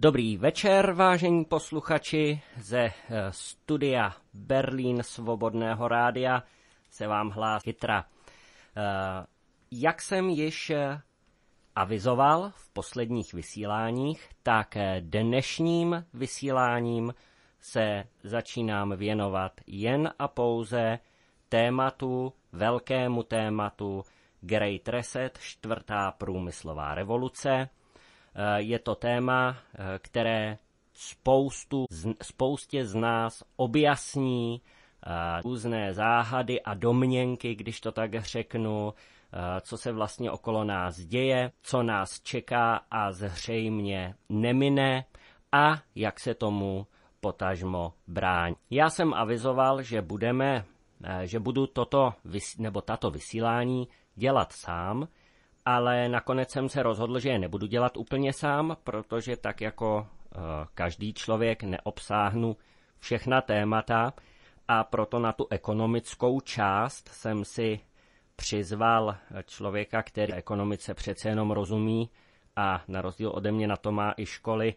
Dobrý večer, vážení posluchači, ze studia Berlín Svobodného rádia se vám hlásí Chytra. Jak jsem již avizoval v posledních vysíláních, tak dnešním vysíláním se začínám věnovat jen a pouze velkému tématu Great Reset, čtvrtá průmyslová revoluce. Je to téma, které spoustě z nás objasní různé záhady a domněnky, když to tak řeknu, co se vlastně okolo nás děje, co nás čeká a zřejmě nemine a jak se tomu potažmo bránit. Já jsem avizoval, že budu tato vysílání dělat sám, ale nakonec jsem se rozhodl, že je nebudu dělat úplně sám, protože tak jako každý člověk neobsáhnu všechna témata a proto na tu ekonomickou část jsem si přizval člověka, který ekonomice přece jenom rozumí a na rozdíl ode mě na to má i školy,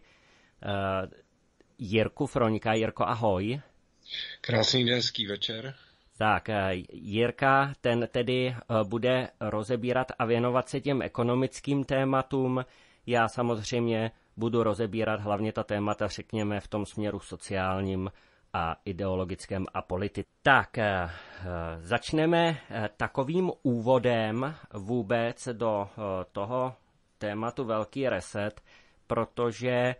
Jirku Froňka. Jirko, ahoj. Krásný hezký večer. Tak, Jirka, ten tedy bude rozebírat a věnovat se těm ekonomickým tématům. Já samozřejmě budu rozebírat hlavně ta témata, řekněme, v tom směru sociálním a ideologickém a politickém. Tak, začneme takovým úvodem vůbec do toho tématu Velký reset, protože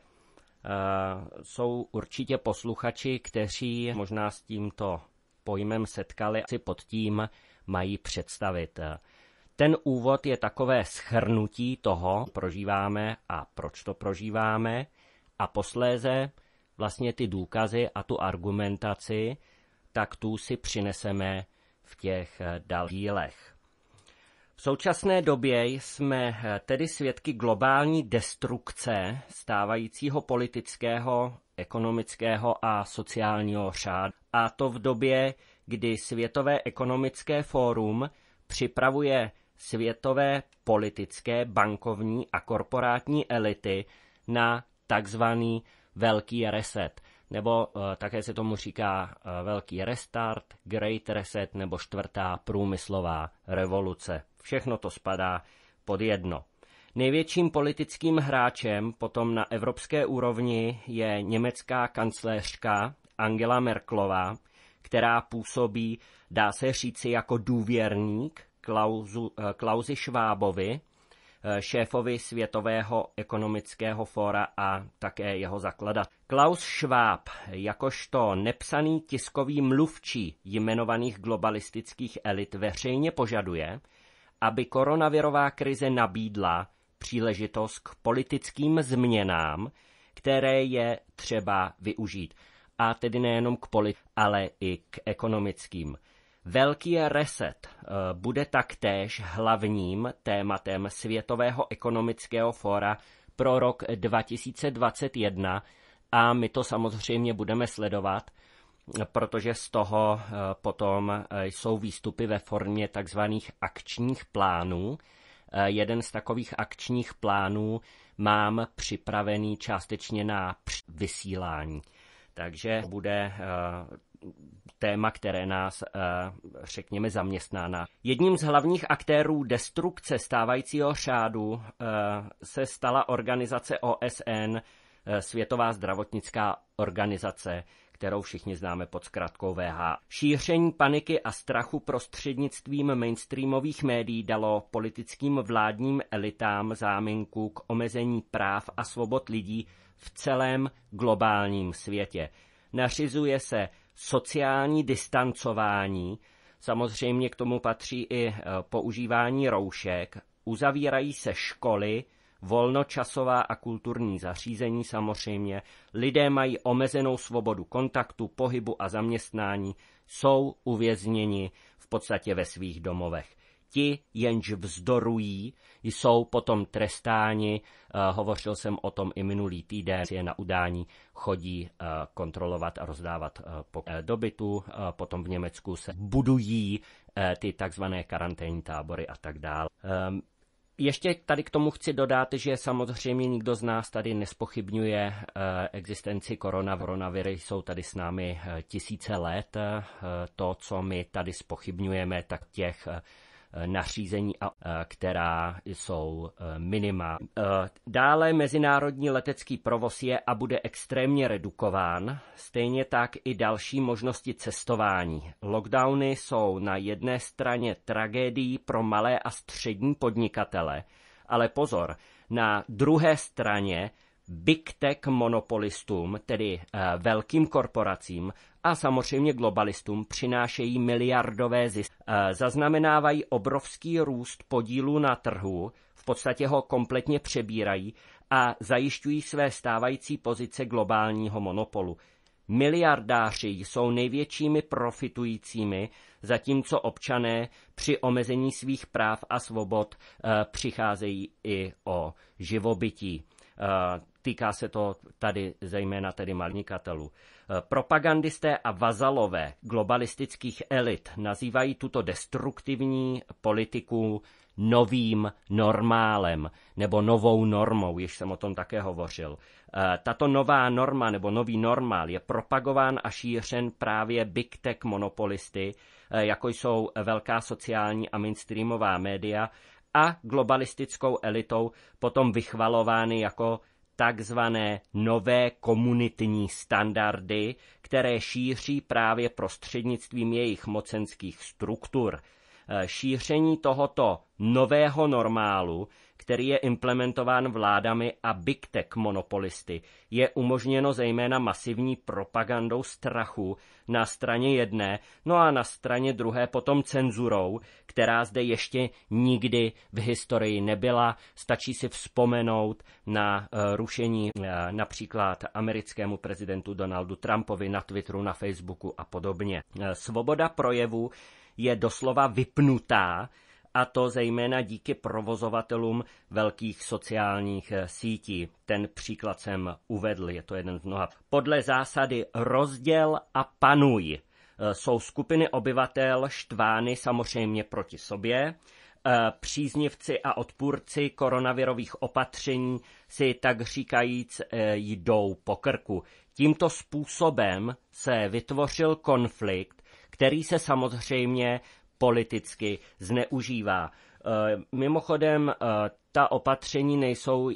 jsou určitě posluchači, kteří možná s tímto pojmem setkali, si pod tím mají představit. Ten úvod je takové shrnutí toho, prožíváme a proč to prožíváme, a posléze vlastně ty důkazy a tu argumentaci, tak tu si přineseme v těch dalších dílech. V současné době jsme tedy svědky globální destrukce stávajícího politického, ekonomického a sociálního řádu. A to v době, kdy Světové ekonomické fórum připravuje světové politické, bankovní a korporátní elity na takzvaný Velký reset, nebo také se tomu říká Velký restart, Great Reset nebo čtvrtá průmyslová revoluce. Všechno to spadá pod jedno. Největším politickým hráčem potom na evropské úrovni je německá kancléřka Angela Merkelová, která působí, dá se říci, jako důvěrník Klausi Schwabovi, šéfovi Světového ekonomického fóra a také jeho zakladatel. Klaus Schwab, jakožto nepsaný tiskový mluvčí jmenovaných globalistických elit, veřejně požaduje, aby koronavirová krize nabídla příležitost k politickým změnám, které je třeba využít. A tedy nejenom k ale i k ekonomickým. Velký reset bude taktéž hlavním tématem Světového ekonomického fóra pro rok 2021 a my to samozřejmě budeme sledovat, protože z toho potom jsou výstupy ve formě takzvaných akčních plánů. Jeden z takových akčních plánů mám připravený částečně na vysílání. Takže bude téma, které nás, řekněme, zaměstná. Jedním z hlavních aktérů destrukce stávajícího řádu se stala organizace OSN, Světová zdravotnická organizace, kterou všichni známe pod zkratkou WHO. Šíření paniky a strachu prostřednictvím mainstreamových médií dalo politickým vládním elitám záminku k omezení práv a svobod lidí v celém globálním světě. Nařizuje se sociální distancování, samozřejmě k tomu patří i používání roušek, uzavírají se školy, volnočasová a kulturní zařízení samozřejmě, lidé mají omezenou svobodu kontaktu, pohybu a zaměstnání, jsou uvězněni v podstatě ve svých domovech. Ti, jenž vzdorují, jsou potom trestáni. Hovořil jsem o tom i minulý týden. Na udání chodí kontrolovat a rozdávat do bytu. Potom v Německu se budují ty takzvané karanténní tábory a tak dále. Ještě tady k tomu chci dodat, že samozřejmě nikdo z nás tady nespochybňuje existenci koronaviry. Jsou tady s námi tisíce let. To, co my tady zpochybňujeme, tak těch nařízení, která jsou minimální. Dále mezinárodní letecký provoz je a bude extrémně redukován, stejně tak i další možnosti cestování. Lockdowny jsou na jedné straně tragédií pro malé a střední podnikatele, ale pozor, na druhé straně big tech monopolistům, tedy velkým korporacím a samozřejmě globalistům přinášejí miliardové zisky. Zaznamenávají obrovský růst podílu na trhu, v podstatě ho kompletně přebírají a zajišťují své stávající pozice globálního monopolu. Miliardáři jsou největšími profitujícími, zatímco občané při omezení svých práv a svobod přicházejí i o živobytí. Týká se to tady zejména tedy podnikatelů. Propagandisté a vazalové globalistických elit nazývají tuto destruktivní politiku novým normálem nebo novou normou, již jsem o tom také hovořil. Tato nová norma nebo nový normál je propagován a šířen právě big tech monopolisty, jako jsou velká sociální a mainstreamová média, a globalistickou elitou potom vychvalovány jako takzvané nové komunitní standardy, které šíří právě prostřednictvím jejich mocenských struktur. Šíření tohoto nového normálu, který je implementován vládami a big tech monopolisty, je umožněno zejména masivní propagandou strachu na straně jedné, no a na straně druhé potom cenzurou, která zde ještě nikdy v historii nebyla. Stačí si vzpomenout na rušení například americkému prezidentu Donaldu Trumpovi na Twitteru, na Facebooku a podobně. Svoboda projevu je doslova vypnutá, a to zejména díky provozovatelům velkých sociálních sítí. Ten příklad jsem uvedl, je to jeden z mnoha. Podle zásady rozděl a panuj jsou skupiny obyvatel štvány samozřejmě proti sobě. Příznivci a odpůrci koronavirových opatření si tak říkajíc jdou po krku. Tímto způsobem se vytvořil konflikt, který se samozřejmě politicky zneužívá. Mimochodem, ta opatření nejsou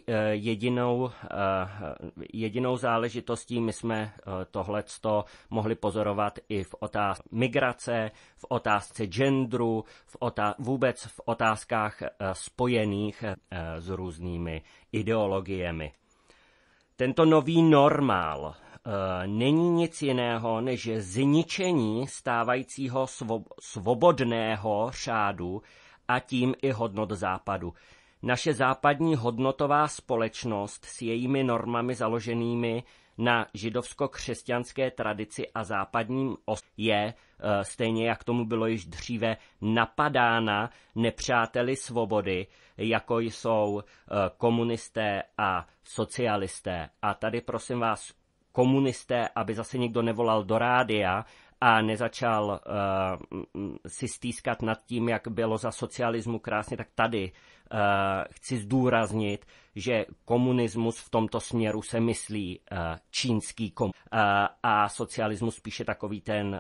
jedinou záležitostí. My jsme tohleto mohli pozorovat i v otázce migrace, v otázce genderu, vůbec v otázkách spojených s různými ideologiemi. Tento nový normál není nic jiného než zničení stávajícího svobodného řádu a tím i hodnot západu. Naše západní hodnotová společnost s jejími normami založenými na židovsko-křesťanské tradici a západním je, stejně jak tomu bylo již dříve, napadána nepřáteli svobody, jako jsou komunisté a socialisté. A tady prosím vás, komunisté, aby zase někdo nevolal do rádia a nezačal si stýskat nad tím, jak bylo za socialismu krásně, tak tady chci zdůraznit, že komunismus v tomto směru se myslí čínský komunismus a socialismus spíše takový ten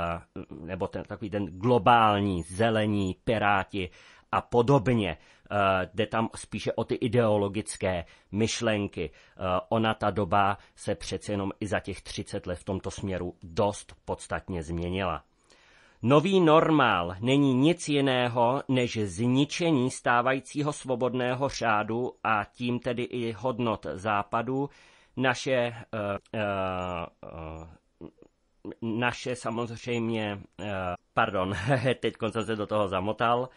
globální, zelení, piráti a podobně. Jde tam spíše o ty ideologické myšlenky. Ona ta doba se přece jenom i za těch 30 let v tomto směru dost podstatně změnila. Nový normál není nic jiného než zničení stávajícího svobodného řádu a tím tedy i hodnot západu. Naše samozřejmě, teď jsem se do toho zamotal.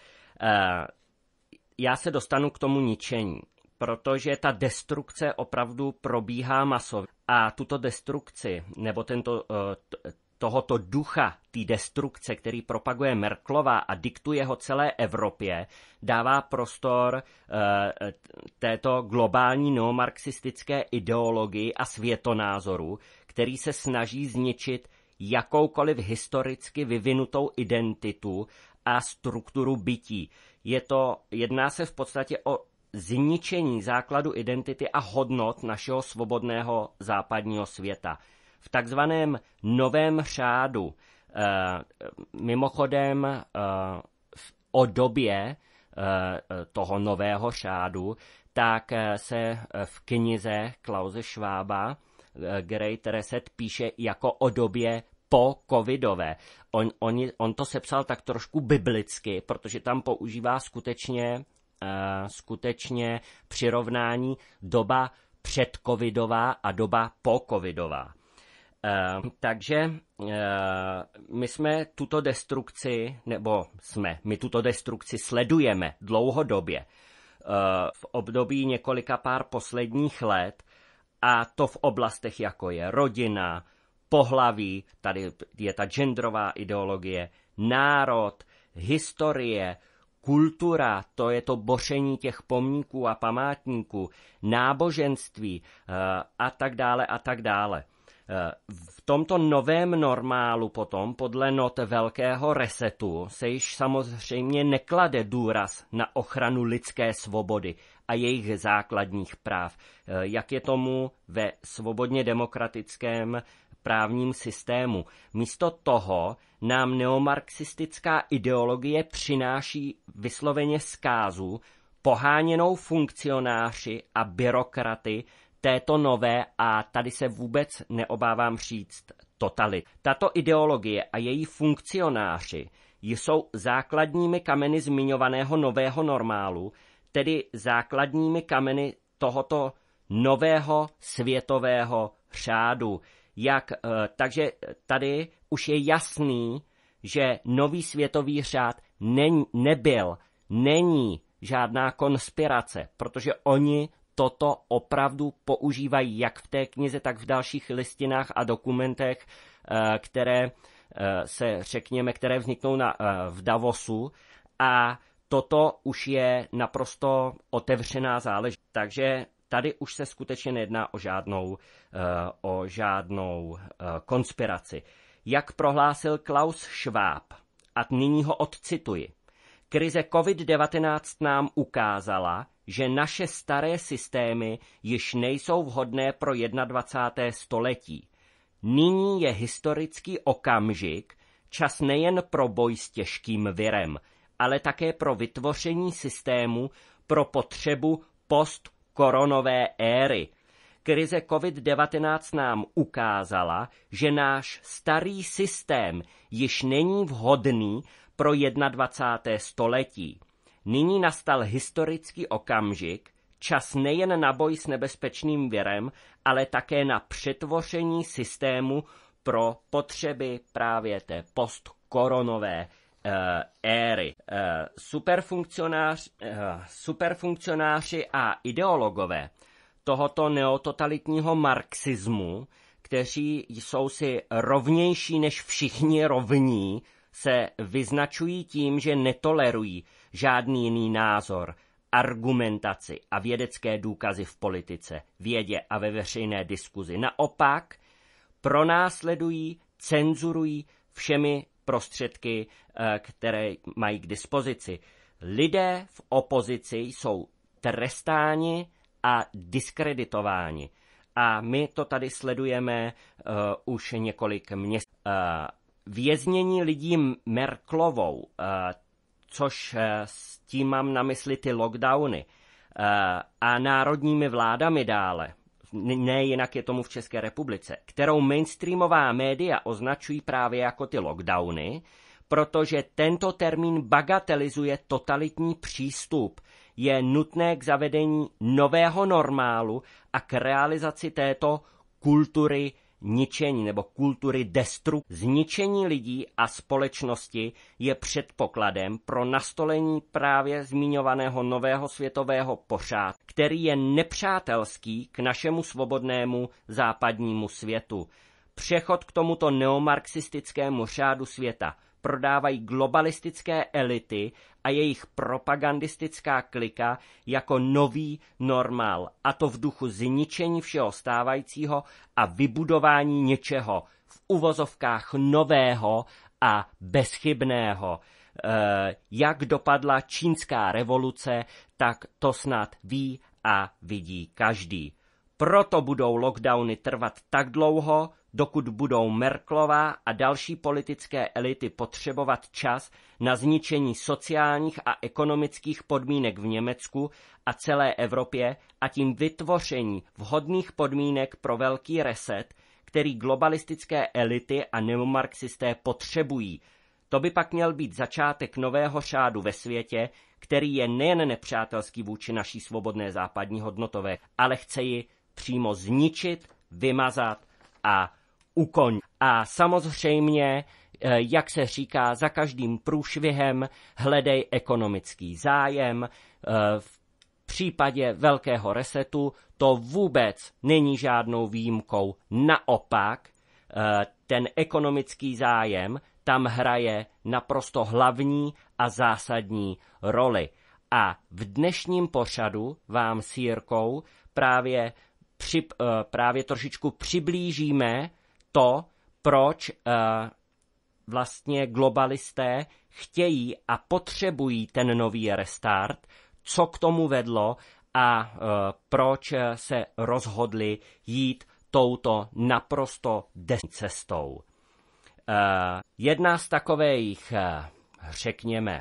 Já se dostanu k tomu ničení, protože ta destrukce opravdu probíhá masově. A tuto destrukci, nebo tohoto ducha té destrukce, který propaguje Merkelová a diktuje ho celé Evropě, dává prostor této globální neomarxistické ideologii a světonázoru, který se snaží zničit jakoukoliv historicky vyvinutou identitu a strukturu bytí. Jedná se v podstatě o zničení základu identity a hodnot našeho svobodného západního světa. V takzvaném novém řádu, mimochodem o době toho nového řádu, tak se v knize Klause Schwaba Great Reset píše jako o době po covidové. On to sepsal tak trošku biblicky, protože tam používá skutečně přirovnání doba předcovidová a doba po-covidová. Takže my tuto destrukci sledujeme dlouhodobě v období několika pár posledních let, a to v oblastech, jako je rodina, pohlaví, tady je ta genderová ideologie, národ, historie, kultura, to je to boření těch pomníků a památníků, náboženství a tak dále a tak dále. V tomto novém normálu potom, podle not velkého resetu, se již samozřejmě neklade důraz na ochranu lidské svobody a jejich základních práv, jak je tomu ve svobodně demokratickém právním systému. Místo toho nám neomarxistická ideologie přináší vysloveně zkázu, poháněnou funkcionáři a byrokraty této nové, a tady se vůbec neobávám říct, totalit. Tato ideologie a její funkcionáři jsou základními kameny zmiňovaného nového normálu, tedy základními kameny tohoto nového světového řádu. Takže tady už je jasný, že nový světový řád není žádná konspirace, protože oni toto opravdu používají jak v té knize, tak v dalších listinách a dokumentech, které vzniknou v Davosu, a toto už je naprosto otevřená záležitost. Takže tady už se skutečně nejedná o žádnou konspiraci. Jak prohlásil Klaus Schwab, a nyní ho odcituji: krize COVID-19 nám ukázala, že naše staré systémy již nejsou vhodné pro 21. století. Nyní je historický okamžik, čas nejen pro boj s těžkým virem, ale také pro vytvoření systému pro potřebu postkoronové éry. Krize COVID-19 nám ukázala, že náš starý systém již není vhodný pro 21. století. Nyní nastal historický okamžik, čas nejen na boj s nebezpečným virem, ale také na přetvoření systému pro potřeby právě té postkoronové éry. Superfunkcionáři a ideologové tohoto neototalitního marxismu, kteří jsou si rovnější než všichni rovní, se vyznačují tím, že netolerují žádný jiný názor, argumentaci a vědecké důkazy v politice, vědě a ve veřejné diskuzi. Naopak pronásledují, cenzurují všemi prostředky, které mají k dispozici. Lidé v opozici jsou trestáni a diskreditováni. A my to tady sledujeme už několik měsíců. Věznění lidí Merkelovou, což s tím mám na mysli ty lockdowny, a národními vládami dále, ne jinak je tomu v České republice, kterou mainstreamová média označují právě jako ty lockdowny, protože tento termín bagatelizuje totalitní přístup. Je nutné k zavedení nového normálu a k realizaci této kultury ničení nebo kultury destrukce. Zničení lidí a společnosti je předpokladem pro nastolení právě zmiňovaného nového světového pořádku, který je nepřátelský k našemu svobodnému západnímu světu. Přechod k tomuto neomarxistickému řádu světa prodávají globalistické elity a jejich propagandistická klika jako nový normál, a to v duchu zničení všeho stávajícího a vybudování něčeho v uvozovkách nového a bezchybného. Jak dopadla čínská revoluce, tak to snad ví a vidí každý. Proto budou lockdowny trvat tak dlouho, dokud budou Merkelová a další politické elity potřebovat čas na zničení sociálních a ekonomických podmínek v Německu a celé Evropě a tím vytvoření vhodných podmínek pro velký reset, který globalistické elity a neomarxisté potřebují. To by pak měl být začátek nového řádu ve světě, který je nejen nepřátelský vůči naší svobodné západní hodnotové, ale chce ji přímo zničit, vymazat a ukončit. A samozřejmě, jak se říká, za každým průšvihem hledej ekonomický zájem. V případě velkého resetu to vůbec není žádnou výjimkou. Naopak, ten ekonomický zájem tam hraje naprosto hlavní a zásadní roli. A v dnešním pořadu vám s Jirkou právě trošičku přiblížíme to, proč vlastně globalisté chtějí a potřebují ten nový restart, co k tomu vedlo a proč se rozhodli jít touto naprosto desnou cestou. Jedna z takových, řekněme,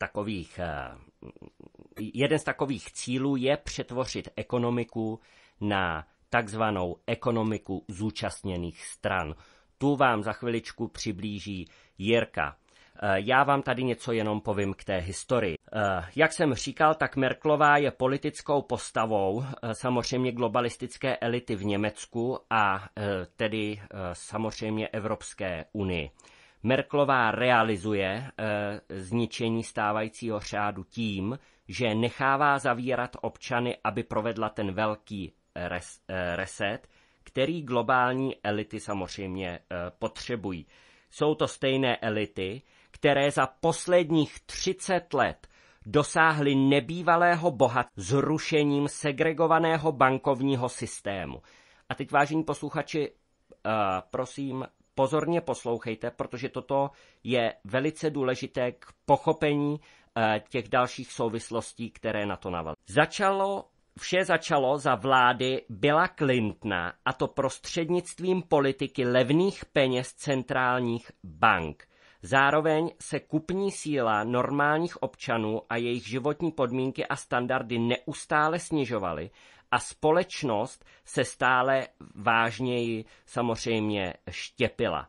jeden z takových cílů je přetvořit ekonomiku na takzvanou ekonomiku zúčastněných stran. Tu vám za chviličku přiblíží Jirka. Já vám tady něco jenom povím k té historii. Jak jsem říkal, tak Merkelová je politickou postavou samozřejmě globalistické elity v Německu a tedy samozřejmě Evropské unii. Merkelová realizuje zničení stávajícího řádu tím, že nechává zavírat občany, aby provedla ten velký reset, který globální elity samozřejmě potřebují. Jsou to stejné elity, které za posledních 30 let dosáhly nebývalého bohatství zrušením segregovaného bankovního systému. A teď, vážení posluchači, prosím, pozorně poslouchejte, protože toto je velice důležité k pochopení těch dalších souvislostí, které na to navazují. Vše začalo za vlády Billa Clintona, a to prostřednictvím politiky levných peněz centrálních bank. Zároveň se kupní síla normálních občanů a jejich životní podmínky a standardy neustále snižovaly a společnost se stále vážněji samozřejmě štěpila.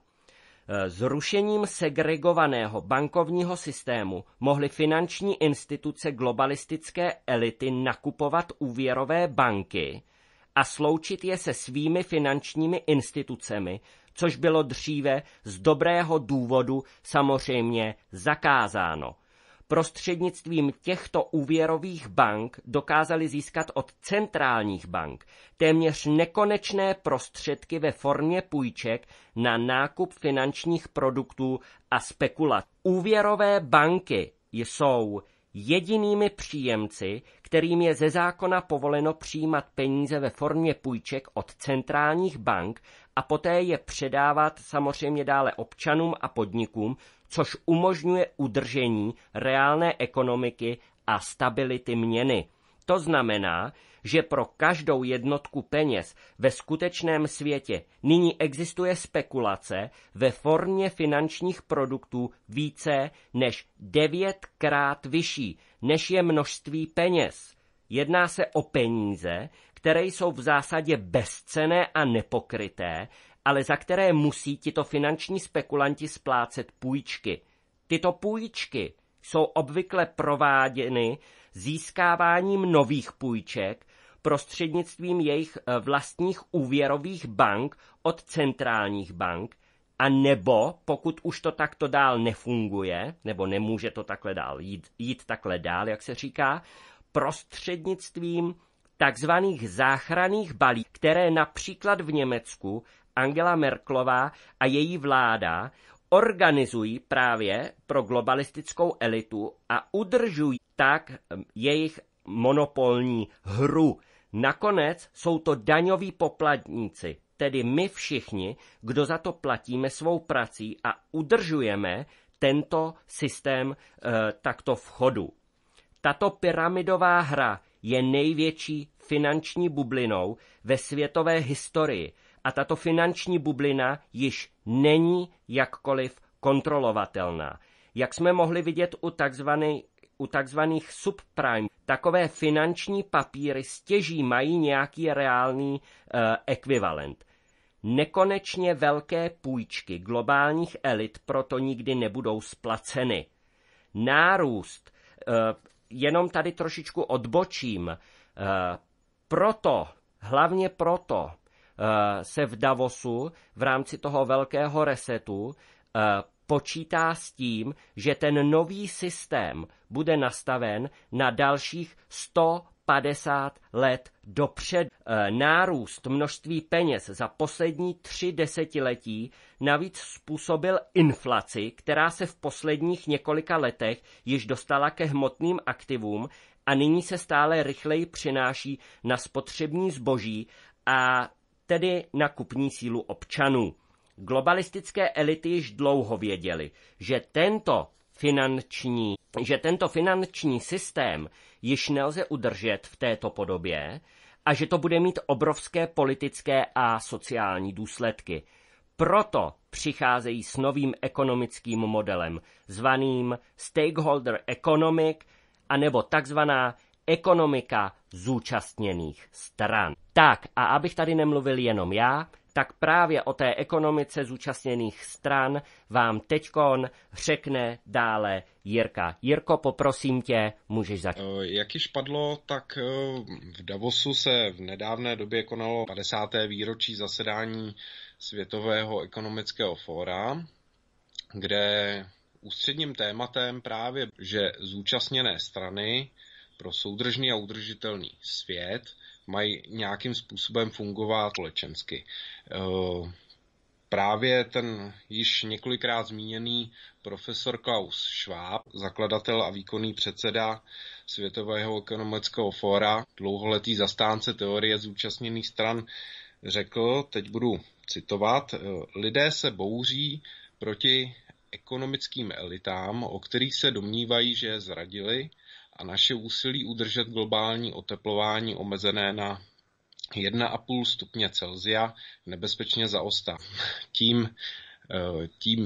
Zrušením segregovaného bankovního systému mohly finanční instituce globalistické elity nakupovat úvěrové banky a sloučit je se svými finančními institucemi, což bylo dříve z dobrého důvodu samozřejmě zakázáno. Prostřednictvím těchto úvěrových bank dokázali získat od centrálních bank téměř nekonečné prostředky ve formě půjček na nákup finančních produktů a spekulací. Úvěrové banky jsou jedinými příjemci, kterým je ze zákona povoleno přijímat peníze ve formě půjček od centrálních bank a poté je předávat samozřejmě dále občanům a podnikům, což umožňuje udržení reálné ekonomiky a stability měny. To znamená, že pro každou jednotku peněz ve skutečném světě nyní existuje spekulace ve formě finančních produktů více než 9krát vyšší, než je množství peněz. Jedná se o peníze, které jsou v zásadě bezcenné a nepokryté, ale za které musí tito finanční spekulanti splácet půjčky. Tyto půjčky jsou obvykle prováděny získáváním nových půjček prostřednictvím jejich vlastních úvěrových bank od centrálních bank, a nebo pokud už to takto dál nefunguje, nebo nemůže to takhle dál jít takhle dál, jak se říká, prostřednictvím takzvaných záchranných balíků, které například v Německu Angela Merkelová a její vláda organizují právě pro globalistickou elitu a udržují tak jejich monopolní hru. Nakonec jsou to daňoví poplatníci, tedy my všichni, kdo za to platíme svou prací a udržujeme tento systém takto v chodu. Tato pyramidová hra je největší finanční bublinou ve světové historii a tato finanční bublina již není jakkoliv kontrolovatelná. Jak jsme mohli vidět u takzvaných subprime, takové finanční papíry stěží mají nějaký reálný ekvivalent. Nekonečně velké půjčky globálních elit proto nikdy nebudou splaceny. Nárůst, jenom tady trošičku odbočím, hlavně proto se v Davosu v rámci toho velkého resetu počítá s tím, že ten nový systém bude nastaven na dalších 150 let dopředu. Nárůst množství peněz za poslední 3 desetiletí navíc způsobil inflaci, která se v posledních několika letech již dostala ke hmotným aktivům a nyní se stále rychleji přináší na spotřební zboží a tedy na kupní sílu občanů. Globalistické elity již dlouho věděly, že tento finanční systém již nelze udržet v této podobě a že to bude mít obrovské politické a sociální důsledky. Proto přicházejí s novým ekonomickým modelem, zvaným stakeholder economic, anebo takzvaná ekonomika zúčastněných stran. Tak, a abych tady nemluvil jenom já, tak právě o té ekonomice zúčastněných stran vám teďkon řekne dále Jirka. Jirko, poprosím tě, můžeš začít. Jak již padlo, tak v Davosu se v nedávné době konalo 50. výročí zasedání Světového ekonomického fóra, kde ústředním tématem právě, že zúčastněné strany pro soudržný a udržitelný svět mají nějakým způsobem fungovat společensky. Právě ten již několikrát zmíněný profesor Klaus Schwab, zakladatel a výkonný předseda Světového ekonomického fóra, dlouholetý zastánce teorie zúčastněných stran, řekl, teď budu citovat, lidé se bouří proti ekonomickým elitám, o kterých se domnívají, že je zradili, a naše úsilí udržet globální oteplování omezené na 1,5 stupně Celsia nebezpečně zaostá. Tím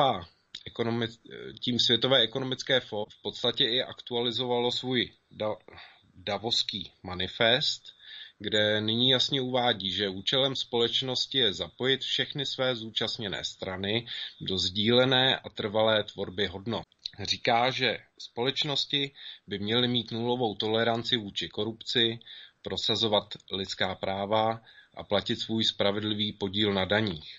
Světové ekonomické fórum v podstatě i aktualizovalo svůj Davoský manifest, kde nyní jasně uvádí, že účelem společnosti je zapojit všechny své zúčastněné strany do sdílené a trvalé tvorby hodnot. Říká, že společnosti by měly mít nulovou toleranci vůči korupci, prosazovat lidská práva a platit svůj spravedlivý podíl na daních.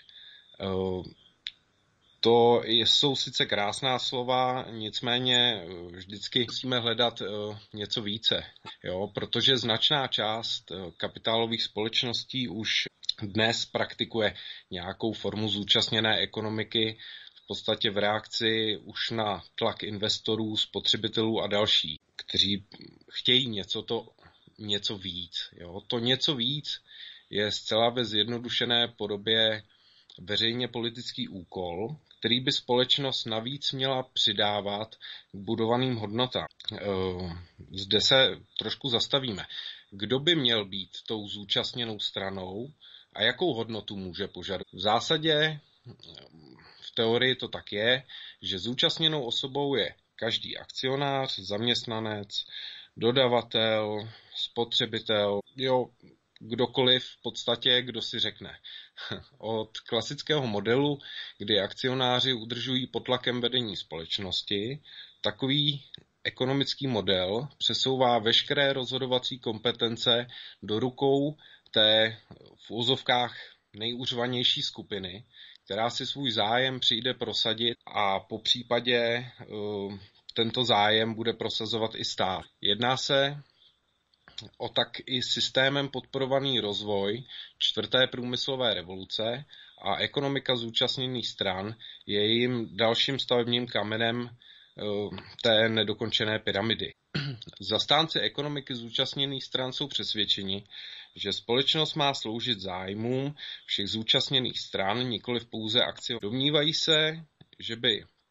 To jsou sice krásná slova, nicméně vždycky musíme hledat něco více, protože značná část kapitálových společností už dnes praktikuje nějakou formu zúčastněné ekonomiky, v podstatě v reakci už na tlak investorů, spotřebitelů a další, kteří chtějí něco víc. To něco víc je zcela ve zjednodušené podobě veřejně politický úkol, který by společnost navíc měla přidávat k budovaným hodnotám. Zde se trošku zastavíme. Kdo by měl být tou zúčastněnou stranou a jakou hodnotu může požadovat? V zásadě v teorii to tak je, že zúčastněnou osobou je každý akcionář, zaměstnanec, dodavatel, spotřebitel, kdokoliv v podstatě, kdo si řekne. Od klasického modelu, kdy akcionáři udržují pod tlakem vedení společnosti, takový ekonomický model přesouvá veškeré rozhodovací kompetence do rukou té v úzovkách nejúřvanější skupiny, která si svůj zájem přijde prosadit a po případě tento zájem bude prosazovat i stát. Jedná se o tak i systémem podporovaný rozvoj čtvrté průmyslové revoluce a ekonomika zúčastněných stran je jejím dalším stavebním kamenem té nedokončené pyramidy. Zastánci ekonomiky zúčastněných stran jsou přesvědčeni, že společnost má sloužit zájmům všech zúčastněných stran, nikoliv pouze akcionářů. Domnívají se, že by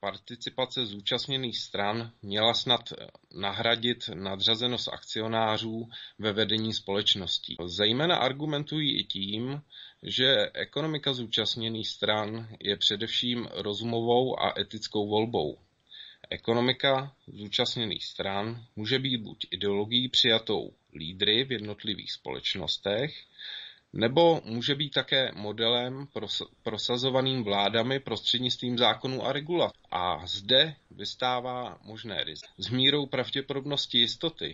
participace zúčastněných stran měla snad nahradit nadřazenost akcionářů ve vedení společností. Zejména argumentují i tím, že ekonomika zúčastněných stran je především rozumovou a etickou volbou. Ekonomika zúčastněných stran může být buď ideologií přijatou lídry v jednotlivých společnostech, nebo může být také modelem prosazovaným vládami prostřednictvím zákonů a regulací. A zde vystává možné riziko. S mírou pravděpodobnosti jistoty,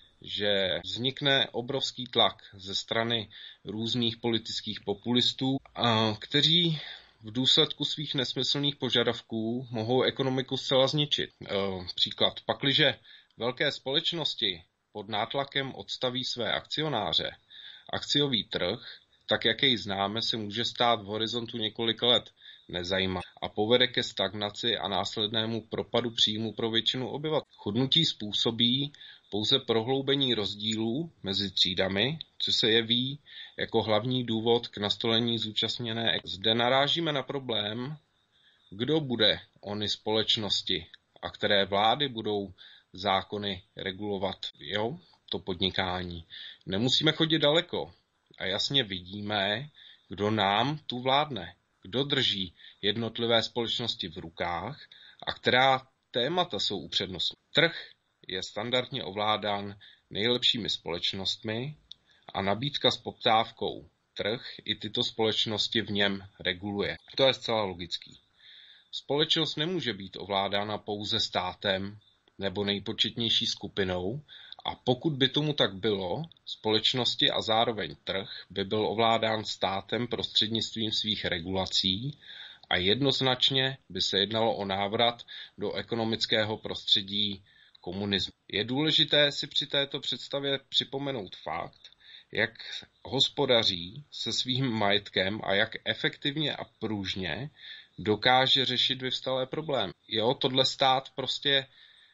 že vznikne obrovský tlak ze strany různých politických populistů, kteří v důsledku svých nesmyslných požadavků mohou ekonomiku zcela zničit. Příklad, pakliže velké společnosti pod nátlakem odstaví své akcionáře, akciový trh, tak jak jej známe, se může stát v horizontu několika let nezajímavý a povede ke stagnaci a následnému propadu příjmu pro většinu obyvatel. Chudnutí způsobí pouze prohloubení rozdílů mezi třídami, co se jeví jako hlavní důvod k nastolení zúčastněné. Zde narážíme na problém, kdo bude ony společnosti a které vlády budou zákony regulovat to podnikání. Nemusíme chodit daleko a jasně vidíme, kdo nám tu vládne, kdo drží jednotlivé společnosti v rukách a která témata jsou upřednostněna. Trh je standardně ovládán nejlepšími společnostmi a nabídka s poptávkou. Trh i tyto společnosti v něm reguluje. To je zcela logický. Společnost nemůže být ovládána pouze státem nebo nejpočetnější skupinou, a pokud by tomu tak bylo, společnosti a zároveň trh by byl ovládán státem prostřednictvím svých regulací a jednoznačně by se jednalo o návrat do ekonomického prostředí komunismu. Je důležité si při této představě připomenout fakt, jak hospodaří se svým majetkem a jak efektivně a pružně dokáže řešit vyvstalé problémy. Tohle stát prostě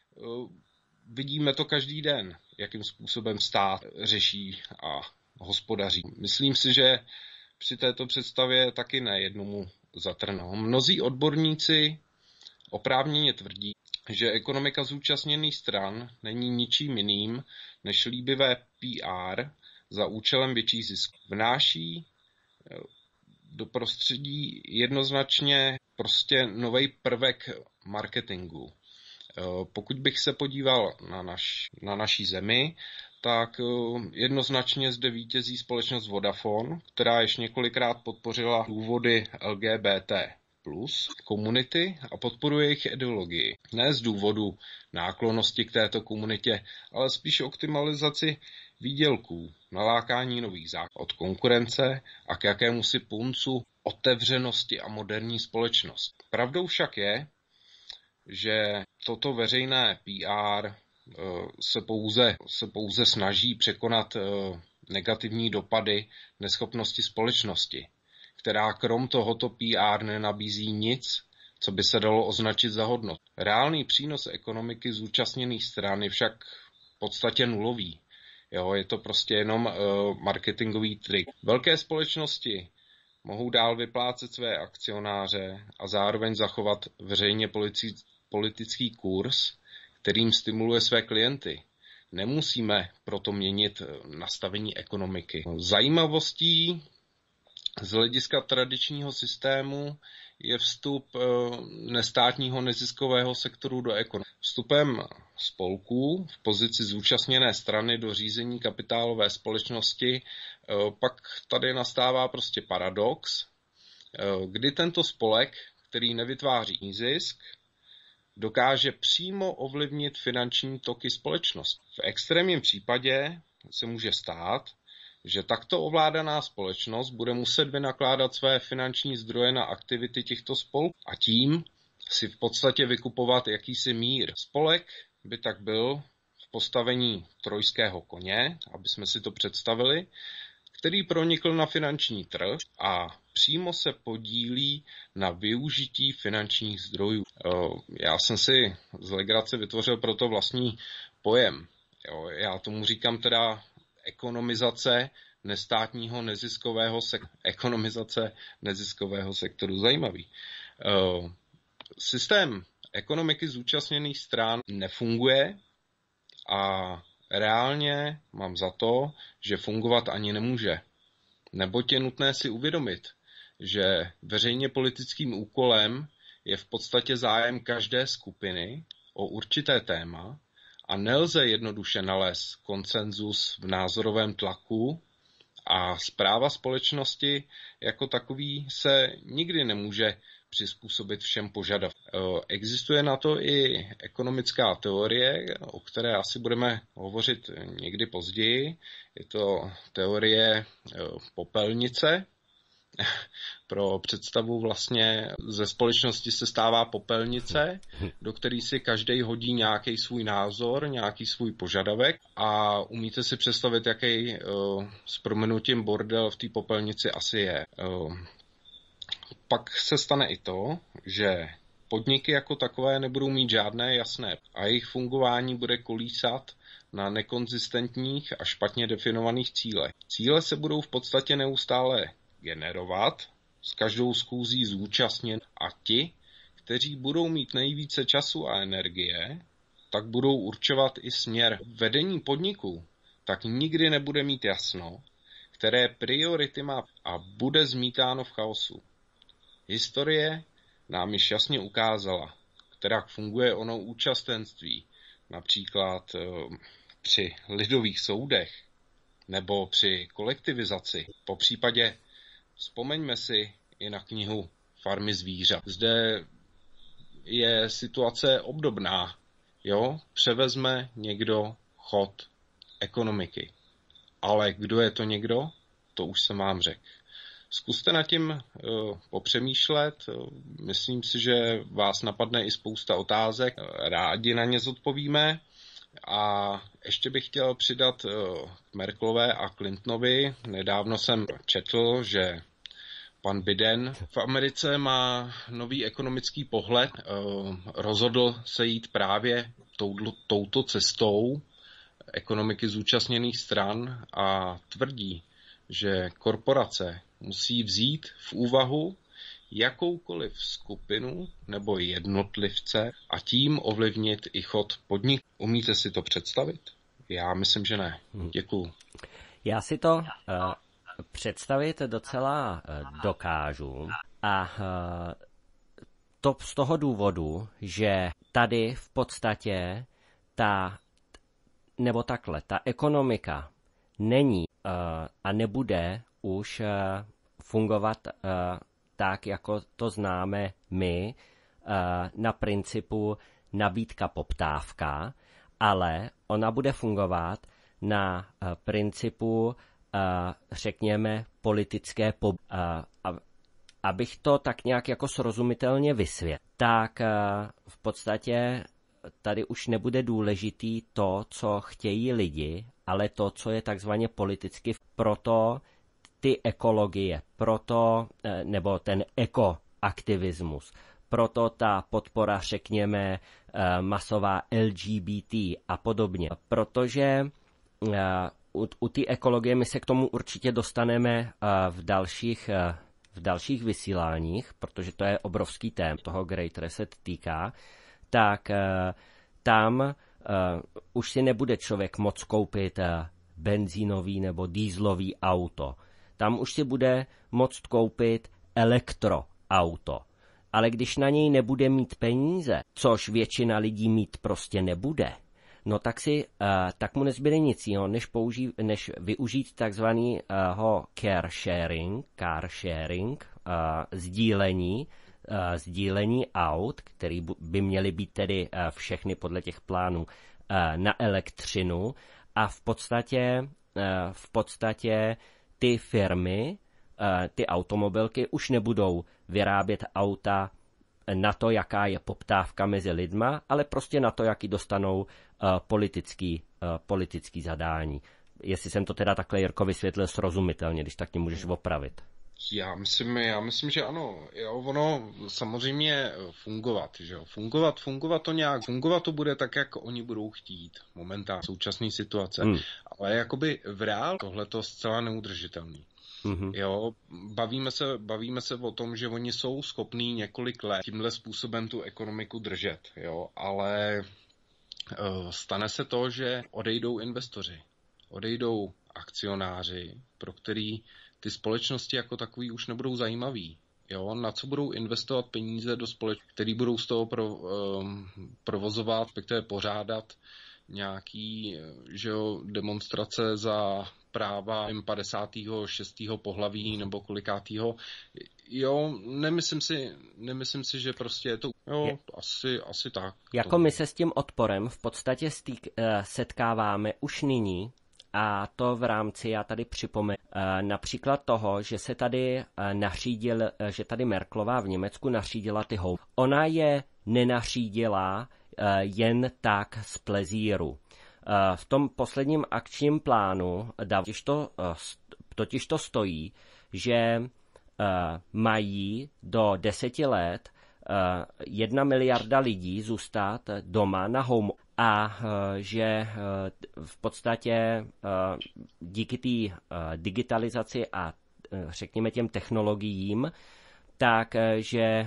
vidíme to každý den, jakým způsobem stát řeší a hospodaří. Myslím si, že při této představě taky ne jednomu zatrhnou. Mnozí odborníci oprávněně tvrdí, že ekonomika zúčastněných stran není ničím jiným než líbivé PR za účelem větší zisku. Vnáší do prostředí jednoznačně prostě nový prvek marketingu. Pokud bych se podíval na naší zemi, tak jednoznačně zde vítězí společnost Vodafone, která již několikrát podpořila důvody LGBT plus komunity a podporuje jejich ideologii. Ne z důvodu náklonnosti k této komunitě, ale spíš optimalizaci výdělků, nalákání nových zákonů od konkurence a k jakémusi puncu otevřenosti a moderní společnost. Pravdou však je, že toto veřejné PR se pouze snaží překonat negativní dopady neschopnosti společnosti, která krom tohoto PR nenabízí nic, co by se dalo označit za hodnotu. Reálný přínos ekonomiky zúčastněných stran je však v podstatě nulový. Je to prostě jenom marketingový trik. Velké společnosti mohou dál vyplácet své akcionáře a zároveň zachovat veřejně politický kurz, kterým stimuluje své klienty. Nemusíme proto měnit nastavení ekonomiky. Zajímavostí z hlediska tradičního systému je vstup nestátního neziskového sektoru do ekonomiky. Vstupem spolků v pozici zúčastněné strany do řízení kapitálové společnosti pak tady nastává prostě paradox, kdy tento spolek, který nevytváří zisk, dokáže přímo ovlivnit finanční toky společnosti. V extrémním případě se může stát, že takto ovládaná společnost bude muset vynakládat své finanční zdroje na aktivity těchto spolků a tím si v podstatě vykupovat jakýsi mír. Spolek by tak byl v postavení trojského koně, aby jsme si to představili, který pronikl na finanční trh a přímo se podílí na využití finančních zdrojů. Já jsem si z legrace vytvořil proto vlastní pojem. Já tomu říkám teda ekonomizace nestátního neziskového sektoru. Zajímavý. Systém ekonomiky zúčastněných stran nefunguje a reálně mám za to, že fungovat ani nemůže. Neboť je nutné si uvědomit, že veřejně politickým úkolem je v podstatě zájem každé skupiny o určité téma a nelze jednoduše nalézt konsenzus v názorovém tlaku a správa společnosti jako takový se nikdy nemůže přizpůsobit všem požadavkům. Existuje na to i ekonomická teorie, o které asi budeme hovořit někdy později. Je to teorie popelnice. Pro představu vlastně ze společnosti se stává popelnice, do které si každý hodí nějaký svůj názor, nějaký svůj požadavek a umíte si představit, jaký s prominutím bordel v té popelnici asi je. Pak se stane i to, že podniky jako takové nebudou mít žádné jasné a jejich fungování bude kolísat na nekonzistentních a špatně definovaných cílech. Cíle se budou v podstatě neustále generovat, s každou schůzí zúčastněn a ti, kteří budou mít nejvíce času a energie, tak budou určovat i směr. Vedení podniku tak nikdy nebude mít jasno, které priority má a bude zmítáno v chaosu. Historie nám již jasně ukázala, která funguje ono účastenství, například při lidových soudech nebo při kolektivizaci. Po případě vzpomeňme si i na knihu Farmy zvířat. Zde je situace obdobná. Převezme někdo chod ekonomiky. Ale kdo je to někdo? To už jsem vám řekl. Zkuste nad tím popřemýšlet. Myslím si, že vás napadne i spousta otázek. Rádi na ně zodpovíme. A ještě bych chtěl přidat k Merkelové a Clintonovi. Nedávno jsem četl, že pan Biden v Americe má nový ekonomický pohled. Rozhodl se jít právě touto cestou ekonomiky zúčastněných stran a tvrdí, že korporace musí vzít v úvahu jakoukoliv skupinu nebo jednotlivce a tím ovlivnit i chod podniku. Umíte si to představit? Já myslím, že ne. Děkuju. Já si to představit docela dokážu a to z toho důvodu, že tady v podstatě ta ekonomika není a nebude už fungovat tak, jako to známe my, na principu nabídka-poptávka, ale ona bude fungovat na principu, řekněme, politické abych to tak nějak jako srozumitelně vysvětlil, tak v podstatě tady už nebude důležitý to, co chtějí lidi, ale to, co je takzvaně politicky. Proto ty ekologie, nebo ten ekoaktivismus, proto ta podpora, řekněme, masová LGBT a podobně. Protože u té ekologie my se k tomu určitě dostaneme v dalších vysíláních, protože to je obrovský téma, toho Great Reset týká, tak tam už si nebude člověk moct koupit benzínový nebo dýzlový auto. Tam už si bude moct koupit elektroauto. Ale když na něj nebude mít peníze, což většina lidí mít prostě nebude, no tak mu nezbyde nic jiného, než využít takzvaného car sharing, sdílení aut, který by měly být tedy všechny podle těch plánů na elektřinu a v podstatě ty firmy, ty automobilky už nebudou vyrábět auta na to, jaká je poptávka mezi lidma, ale prostě na to, jaký dostanou politický zadání. Jestli jsem to teda takhle, Jirko, vysvětlil srozumitelně, když tak mě můžeš opravit. Já myslím, že ano. Ono samozřejmě fungovat, že jo. Fungovat to bude tak, jak oni budou chtít momentálně v současné situace. Ale jakoby v reálu tohle to zcela neudržitelný. Jo, bavíme se o tom, že oni jsou schopní několik let tímhle způsobem tu ekonomiku držet, jo, ale stane se to, že odejdou investoři, odejdou akcionáři, pro který ty společnosti jako takový už nebudou zajímavý. Jo, na co budou investovat peníze do společnosti, který budou z toho provozovat, respektive pořádat nějaký, že jo, demonstrace za práva 56. pohlaví nebo kolikátýho. Jo, nemyslím si, že prostě je to, jo, asi tak. Jako my se s tím odporem v podstatě setkáváme už nyní, a to v rámci, já tady připomenu, například toho, že se tady že tady Merkelová v Německu nařídila ty home. Ona je nenařídila jen tak z plezíru. V tom posledním akčním plánu totiž to stojí, že mají do 10 let 1 miliarda lidí zůstat doma na home a že v podstatě díky té digitalizaci a řekněme těm technologiím, takže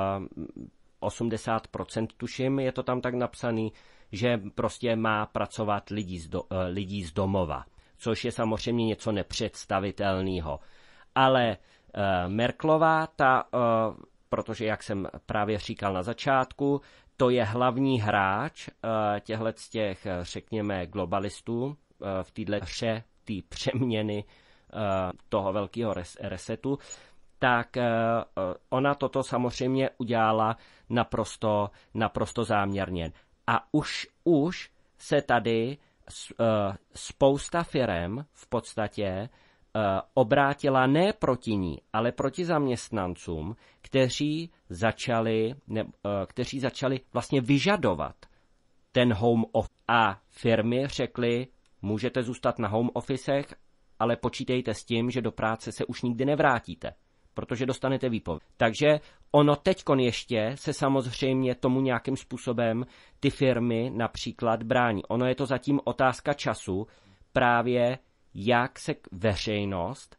80% tuším, je to tam tak napsaný, že prostě má pracovat lidí z domova, což je samozřejmě něco nepředstavitelného. Ale Merkelová, protože jak jsem právě říkal na začátku, to je hlavní hráč těch, řekněme, globalistů v této hře, té přeměny toho velkého resetu, tak ona toto samozřejmě udělala naprosto záměrně. A už se tady spousta firem v podstatě obrátila ne proti ní, ale proti zaměstnancům, kteří začali vlastně vyžadovat ten home office. A firmy řekly, můžete zůstat na home officech, ale počítejte s tím, že do práce se už nikdy nevrátíte, protože dostanete výpověď. Takže ono teďkon ještě se samozřejmě tomu nějakým způsobem ty firmy například brání. Ono je to zatím otázka času, právě jak se veřejnost,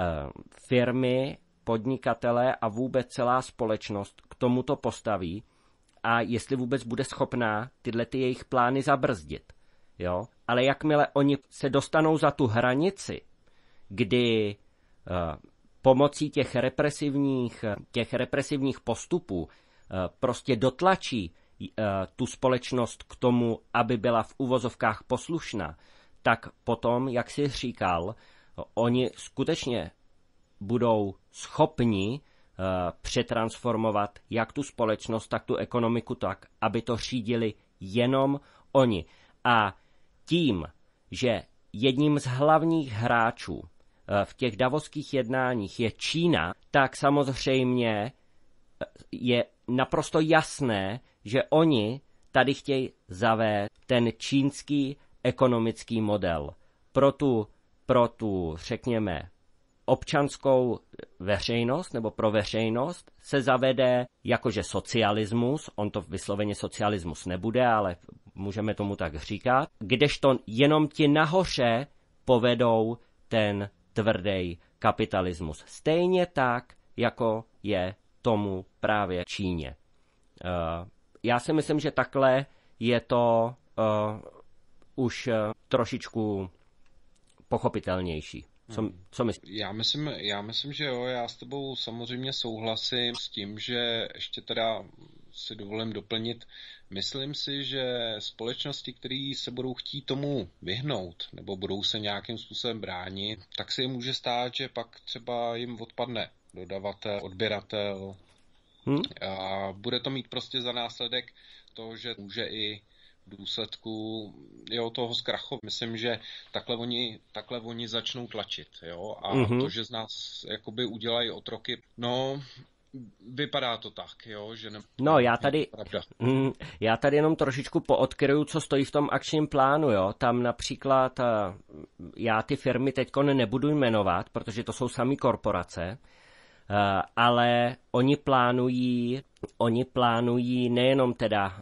firmy, podnikatelé a vůbec celá společnost k tomuto postaví a jestli vůbec bude schopná tyhle ty jejich plány zabrzdit. Jo? Ale jakmile oni se dostanou za tu hranici, kdy pomocí těch represivních postupů prostě dotlačí tu společnost k tomu, aby byla v uvozovkách poslušná, tak potom, jak jsi říkal, oni skutečně budou schopni přetransformovat jak tu společnost, tak tu ekonomiku tak, aby to řídili jenom oni. A tím, že jedním z hlavních hráčů v těch davosských jednáních je Čína, tak samozřejmě je naprosto jasné, že oni tady chtějí zavést ten čínský ekonomický model. Pro tu, řekněme, občanskou veřejnost nebo pro veřejnost se zavede jakože socialismus, on to vysloveně socialismus nebude, ale můžeme tomu tak říkat, kdežto jenom ti nahoře povedou ten tvrdý kapitalismus. Stejně tak, jako je tomu právě v Číně. Já si myslím, že takhle je to už trošičku pochopitelnější. Co myslíš? Já myslím, že jo, já s tebou samozřejmě souhlasím s tím, že ještě teda si dovolím doplnit, myslím si, že společnosti, které se budou chtít tomu vyhnout nebo budou se nějakým způsobem bránit, tak se jim může stát, že pak třeba jim odpadne dodavatel, odběratel a bude to mít prostě za následek to, že může i v důsledku toho zkrachu. Myslím, že takhle oni začnou tlačit. Jo? A to, že z nás jakoby udělají otroky, no, vypadá to tak, jo? Že no, já tady jenom trošičku poodkryju, co stojí v tom akčním plánu. Jo? Tam například, já ty firmy teďko nebudu jmenovat, protože to jsou samý korporace, ale oni plánují nejenom teda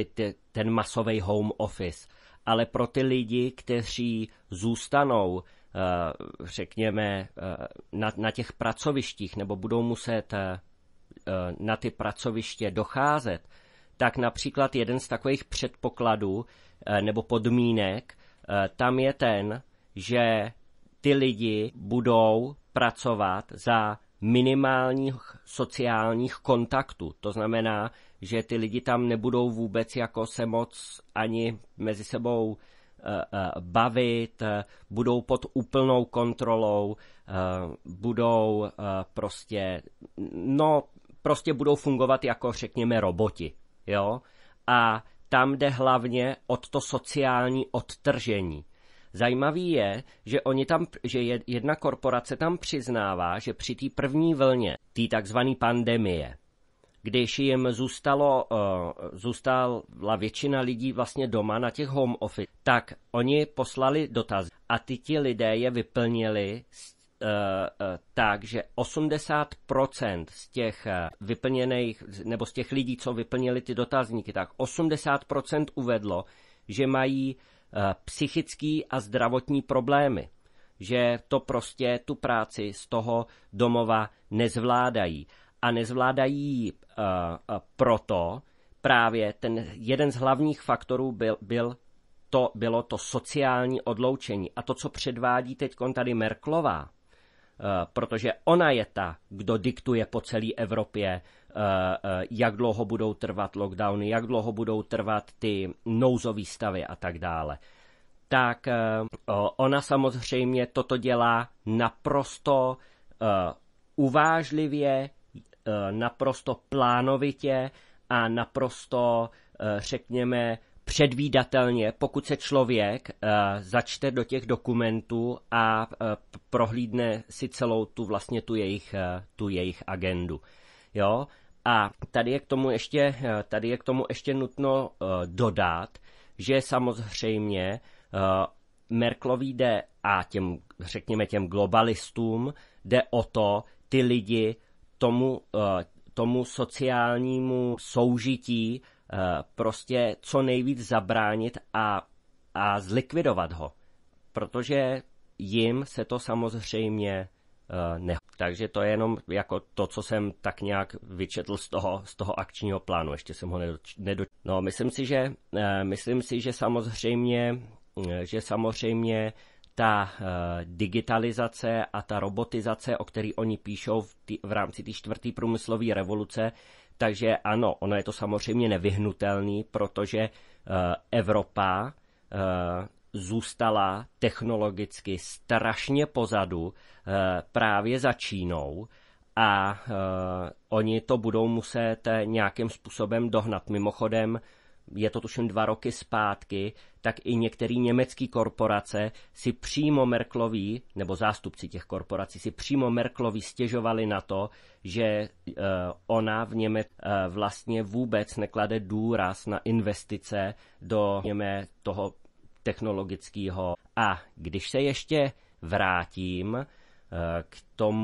ten masový home office, ale pro ty lidi, kteří zůstanou řekněme, na těch pracovištích, nebo budou muset na ty pracoviště docházet, tak například jeden z takových předpokladů nebo podmínek tam je ten, že ty lidi budou pracovat za minimálních sociálních kontaktů. To znamená, že ty lidi tam nebudou vůbec jako se moc ani mezi sebou bavit, budou pod úplnou kontrolou, budou prostě budou fungovat jako, řekněme, roboti. Jo? A tam jde hlavně od to sociální odtržení. Zajímavý je, že jedna korporace tam přiznává, že při té první vlně, té takzvané pandemie, když jim zůstala většina lidí vlastně doma na těch home office, tak oni poslali dotaz a ti lidé je vyplnili tak, že 80% z těch vyplněných, nebo z těch lidí, co vyplnili ty dotazníky, tak 80% uvedlo, že mají psychický a zdravotní problémy, že to prostě tu práci z toho domova nezvládají. A nezvládají proto právě ten jeden z hlavních faktorů bylo to sociální odloučení. A to, co předvádí teď tady Merkelová, protože ona je ta, kdo diktuje po celé Evropě, jak dlouho budou trvat lockdowny, jak dlouho budou trvat ty nouzové stavy a tak dále. Tak ona samozřejmě toto dělá naprosto uvážlivě, naprosto plánovitě a naprosto, řekněme, předvídatelně, pokud se člověk začte do těch dokumentů a prohlídne si celou tu jejich agendu. Jo? A tady je k tomu ještě nutno dodat, že samozřejmě Merkelový jde a těm globalistům jde o to, ty lidi tomu sociálnímu soužití prostě co nejvíc zabránit a zlikvidovat ho. Protože jim se to samozřejmě Takže to je jenom jako to, co jsem tak nějak vyčetl z toho akčního plánu. Ještě jsem ho No, myslím si, že samozřejmě ta digitalizace a ta robotizace, o který oni píšou v rámci té 4. průmyslové revoluce, takže ano, ono je to samozřejmě nevyhnutelný, protože Evropa zůstala technologicky strašně pozadu právě za Čínou a oni to budou muset nějakým způsobem dohnat. Mimochodem, je to tuším 2 roky zpátky, tak i některé německé korporace si přímo Merkelový, nebo zástupci těch korporací si přímo Merkelový stěžovali na to, že ona v vlastně vůbec neklade důraz na investice do toho technologického. A když se ještě vrátím k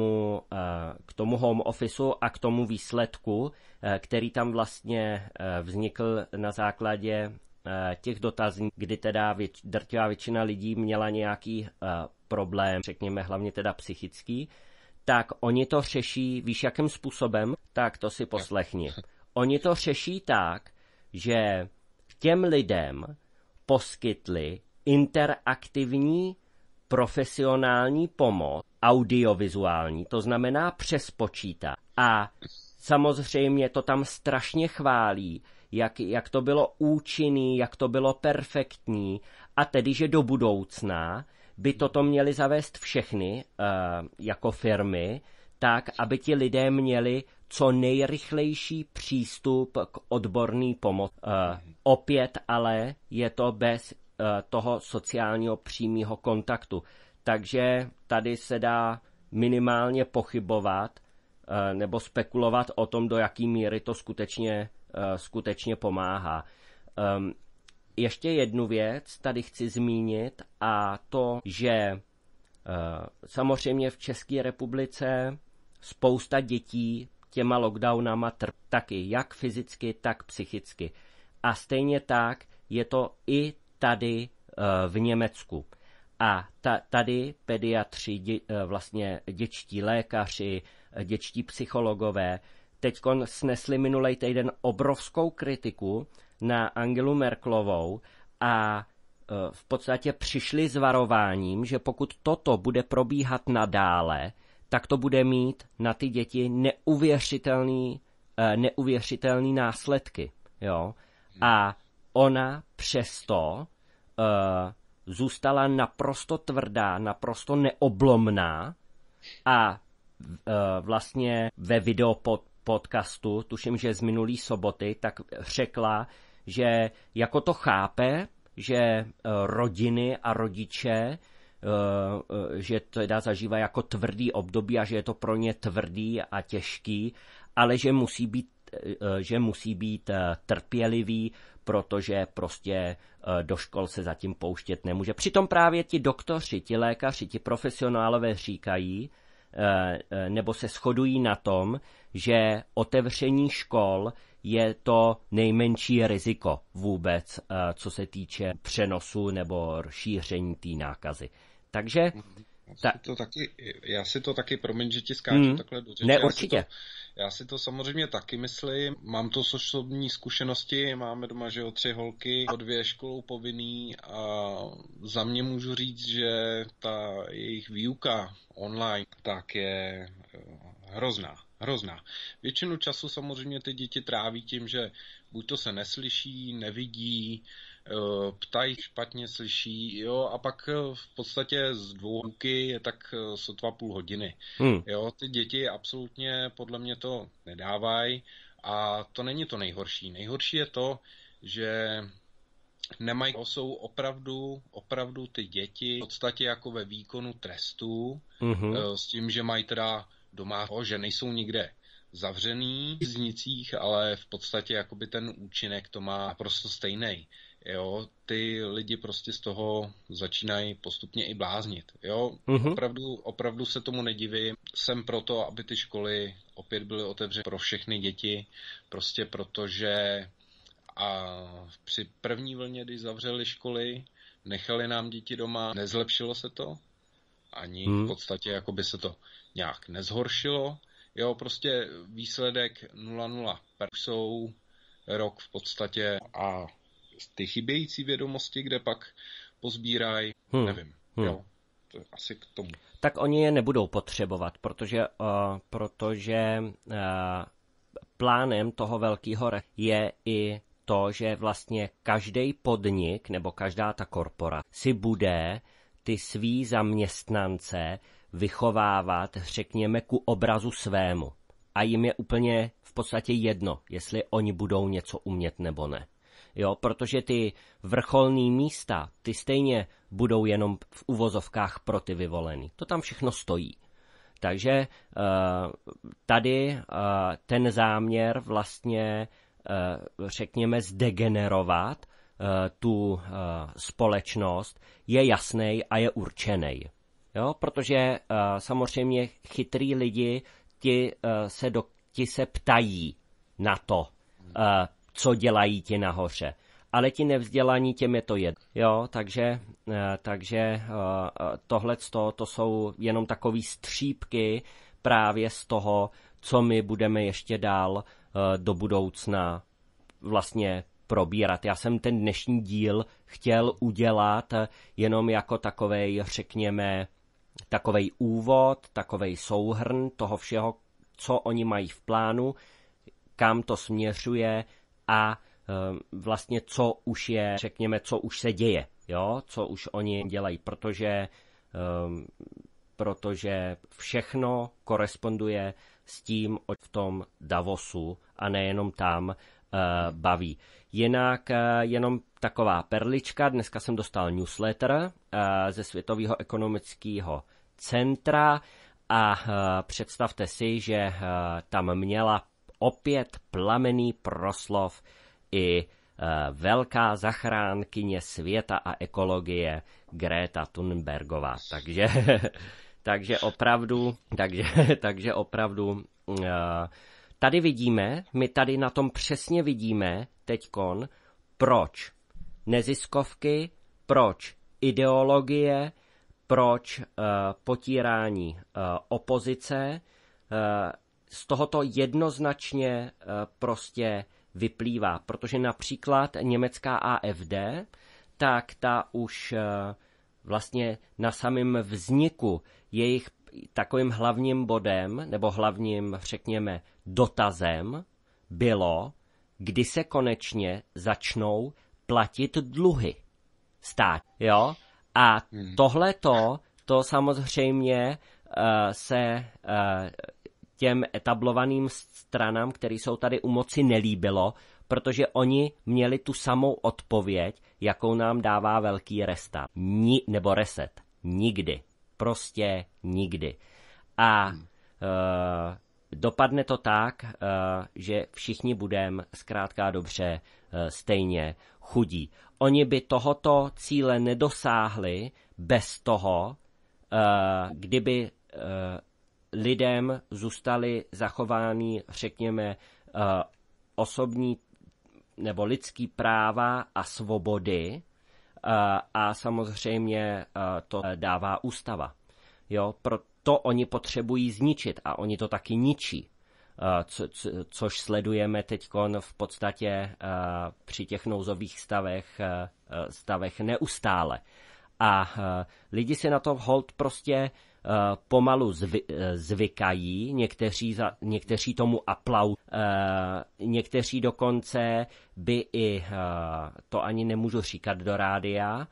tomu home officeu a k tomu výsledku, který tam vlastně vznikl na základě těch dotazníků, kdy teda drtivá většina lidí měla nějaký problém, řekněme hlavně teda psychický, tak oni to řeší, víš jakým způsobem? Tak to si poslechni. Oni to řeší tak, že těm lidem poskytli interaktivní profesionální pomoc, audiovizuální, to znamená přes počítač. A samozřejmě to tam strašně chválí, jak to bylo účinný, jak to bylo perfektní, a tedy, že do budoucna by toto měli zavést všechny jako firmy, tak, aby ti lidé měli co nejrychlejší přístup k odborné pomoci. Opět ale je to bez toho sociálního přímého kontaktu. Takže tady se dá minimálně pochybovat nebo spekulovat o tom, do jaký míry to skutečně pomáhá. Ještě jednu věc tady chci zmínit, a to, že samozřejmě v České republice spousta dětí těma lockdownama trpí taky, jak fyzicky, tak psychicky. A stejně tak je to i tady v Německu. A tady pediatři, vlastně dětští lékaři, dětští psychologové teďkon snesli minulej týden obrovskou kritiku na Angelu Merkelovou a v podstatě přišli s varováním, že pokud toto bude probíhat nadále, tak to bude mít na ty děti neuvěřitelný následky. Jo? A ona přesto zůstala naprosto tvrdá, naprosto neoblomná a vlastně ve videopodcastu, tuším, že z minulý soboty, tak řekla, že jako to chápe, že rodiny a rodiče, že to teda zažívá jako tvrdý období a že je to pro ně tvrdý a těžký, ale že musí být trpělivý, protože prostě do škol se zatím pouštět nemůže. Přitom právě ti doktoři, ti lékaři, ti profesionálové říkají, nebo se shodují na tom, že otevření škol je to nejmenší riziko vůbec, co se přenosu nebo šíření té nákazy. Takže já si to taky, promiň, že ti skáču takhle do řeči. Ne, určitě. Já si to samozřejmě taky myslím. Mám to z osobní zkušenosti, máme doma, že 3 holky, 2 školou povinný a za mě můžu říct, že ta jejich výuka online tak je hrozná. Většinu času samozřejmě ty děti tráví tím, že buď to se neslyší, nevidí, ptají, špatně slyší, jo, a pak v podstatě z 2 výuky je tak sotva půl hodiny. Jo, ty děti absolutně podle mě to nedávají a to není to nejhorší. Nejhorší je to, že jsou opravdu ty děti v podstatě jako ve výkonu trestu, s tím, že mají teda doma, že nejsou nikde zavřený v znicích, ale v podstatě jakoby ten účinek to má naprosto stejný. Jo, ty lidi prostě z toho začínají postupně i bláznit. Jo, opravdu se tomu nedivím. Jsem proto, aby ty školy opět byly otevřeny pro všechny děti, prostě protože a při první vlně, když zavřeli školy, nechali nám děti doma, nezlepšilo se to, ani v podstatě jakoby se to nějak nezhoršilo. Jo, prostě výsledek 0,0. Jsou rok v podstatě a ty chybějící vědomosti, kde pak pozbírají, nevím, jo, to je asi k tomu. Tak oni je nebudou potřebovat, protože plánem toho velkého je i to, že vlastně každý podnik nebo každá ta korpora si bude ty svý zaměstnance vychovávat, řekněme, ku obrazu svému. A jim je úplně v podstatě jedno, jestli oni budou něco umět nebo ne. Jo, protože ty vrcholný místa, ty stejně budou jenom v uvozovkách pro ty vyvolený. To tam všechno stojí. Takže tady ten záměr vlastně, řekněme, zdegenerovat tu společnost je jasný a je určený. Jo, protože samozřejmě chytrý lidi ti se ptají na to, co dělají ti nahoře. Ale ti nevzdělaní, těm je to jedno. Jo, takže tohleto, to jsou jenom takový střípky právě z toho, co my budeme ještě dál do budoucna vlastně probírat. Já jsem ten dnešní díl chtěl udělat jenom jako takovej, řekněme, takovej úvod, takovej souhrn toho všeho, co oni mají v plánu, kam to směřuje a vlastně co už je, řekněme, co už se děje, jo? Co už oni dělají, protože všechno koresponduje s tím v tom Davosu a nejenom tam baví. Jinak jenom taková perlička, dneska jsem dostal newsletter ze Světového ekonomického centra a představte si, že tam měla opět plamenný proslov i velká zachránkyně světa a ekologie Greta Thunbergová. Takže opravdu tady vidíme, my tady na tom přesně vidíme teďkon, proč neziskovky, proč ideologie proč potírání opozice z tohoto jednoznačně prostě vyplývá, protože například německá AfD, tak ta už vlastně na samém vzniku jejich takovým hlavním bodem, nebo hlavním, řekněme, dotazem bylo, kdy se konečně začnou platit dluhy stát. Jo? A to samozřejmě se těm etablovaným stranám, které jsou tady u moci, nelíbilo, protože oni měli tu samou odpověď, jakou nám dává velký restart. Nebo reset. Nikdy. Prostě nikdy. A dopadne to tak, že všichni budeme zkrátka dobře stejně chudí. Oni by tohoto cíle nedosáhli bez toho, kdyby lidem zůstaly zachovány, řekněme, osobní nebo lidský práva a svobody a samozřejmě to dává ústava. Jo? Proto oni potřebují zničit a oni to taky ničí, což sledujeme teď v podstatě při těch nouzových stavech neustále. A lidi si na to holt prostě pomalu zvykají, někteří tomu někteří dokonce by i, to ani nemůžu říkat do rádia,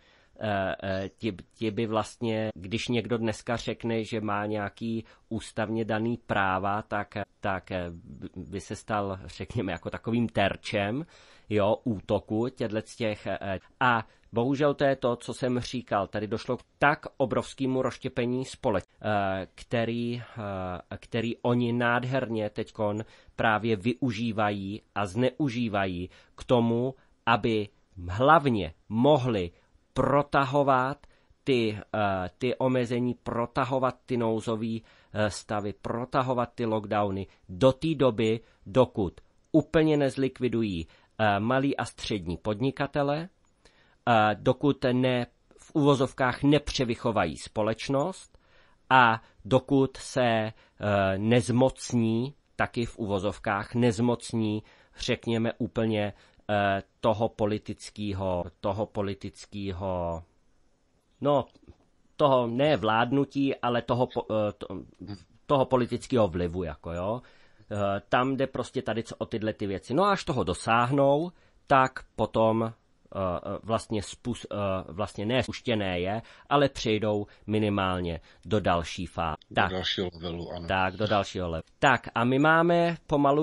ti by vlastně, když někdo dneska řekne, že má nějaký ústavně daný práva, tak by se stal, řekněme, jako takovým terčem, jo, útoku těch. A bohužel to je to, co jsem říkal. Tady došlo k tak obrovskému rozštěpení který oni nádherně teďkon právě využívají a zneužívají k tomu, aby hlavně mohli protahovat ty omezení, protahovat ty nouzové stavy, protahovat ty lockdowny do té doby, dokud úplně nezlikvidují malí a střední podnikatele, dokud v uvozovkách nepřevychovají společnost a dokud se nezmocní, taky v uvozovkách nezmocní, řekněme úplně toho politického, no, toho ne vládnutí, ale toho politického vlivu, jako jo. Tam jde prostě tady o tyhle ty věci. No a až toho dosáhnou, tak potom vlastně ne spuštěné je, ale přejdou minimálně do další fáze. Do dalšího levelu, ano. Tak, do dalšího levelu. Tak a my máme pomalu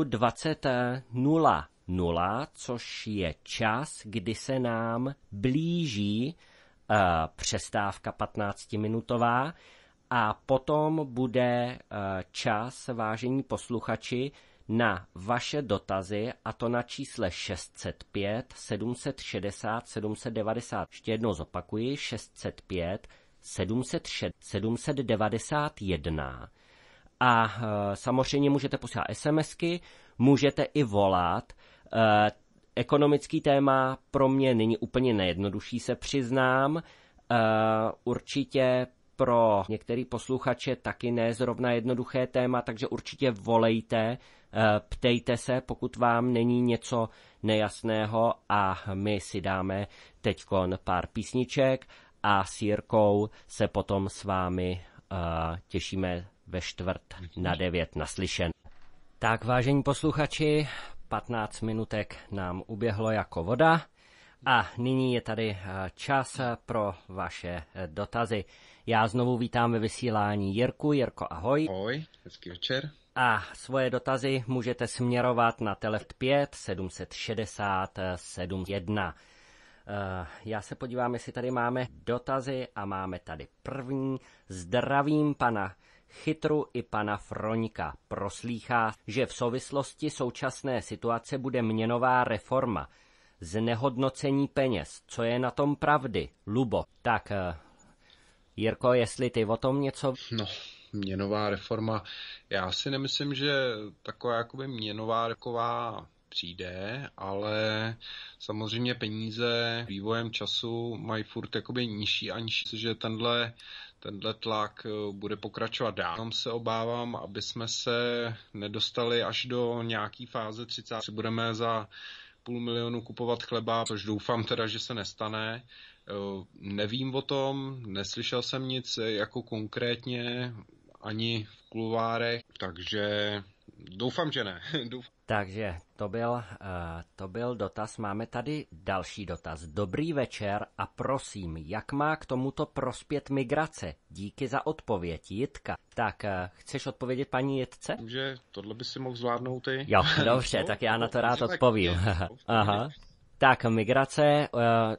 20:00, což je čas, kdy se nám blíží přestávka 15minutová a potom bude čas, vážení posluchači, na vaše dotazy, a to na čísle 605 760 790. Ještě jednou zopakuji, 605 791. A samozřejmě můžete posílat SMSky, můžete i volat. Ekonomický téma pro mě není úplně nejjednodušší, se přiznám. Určitě pro některý posluchače taky ne zrovna jednoduché téma, takže určitě volejte, ptejte se, pokud vám není něco nejasného, a my si dáme teďkon pár písniček a s Jirkou se potom s vámi těšíme ve 8:45 naslyšen. Tak, vážení posluchači, 15 minutek nám uběhlo jako voda a nyní je tady čas pro vaše dotazy. Já znovu vítám ve vysílání Jirku. Jirko, ahoj. Ahoj, hezký večer. A svoje dotazy můžete směrovat na telefon 5 760 71. Já se podívám, jestli tady máme dotazy, a máme tady první. Zdravím pana Chytru i pana Froňka. Proslýchá, že v souvislosti současné situace bude měnová reforma. Znehodnocení peněz. Co je na tom pravdy? Lubo. Tak, Jirko, jestli ty o tom něco... No, měnová reforma. Já si nemyslím, že taková jakoby měnová reforma přijde, ale samozřejmě peníze vývojem času mají furt jakoby nižší a nižší, že tenhle tlak bude pokračovat dál. Tam se obávám, aby jsme se nedostali až do nějaký fáze 30. Si budeme za 500 000 kupovat chleba, což doufám teda, že se nestane. Nevím o tom, neslyšel jsem nic jako konkrétně ani v kulvárech, takže doufám, že ne. Takže to byl dotaz. Máme tady další dotaz. Dobrý večer a prosím, jak má k tomuto prospět migrace? Díky za odpověď, Jitka. Tak, chceš odpovědět paní Jitce? Že tohle by si mohl zvládnout ty? Jo, dobře, tak já na to rád odpovím. Aha. Tak, migrace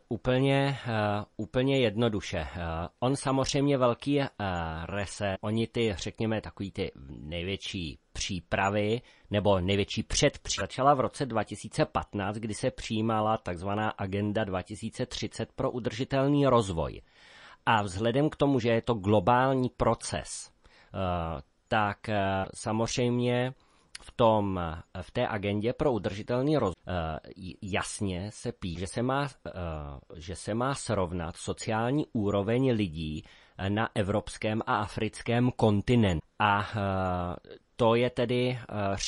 úplně jednoduše. On samozřejmě velký oni ty, řekněme, takový ty největší přípravy nebo největší předpříprava začala v roce 2015, kdy se přijímala takzvaná Agenda 2030 pro udržitelný rozvoj. A vzhledem k tomu, že je to globální proces, tak samozřejmě v té agendě pro udržitelný rozvoj jasně se píše, že se má srovnat sociální úroveň lidí na evropském a africkém kontinentu. A to je tedy,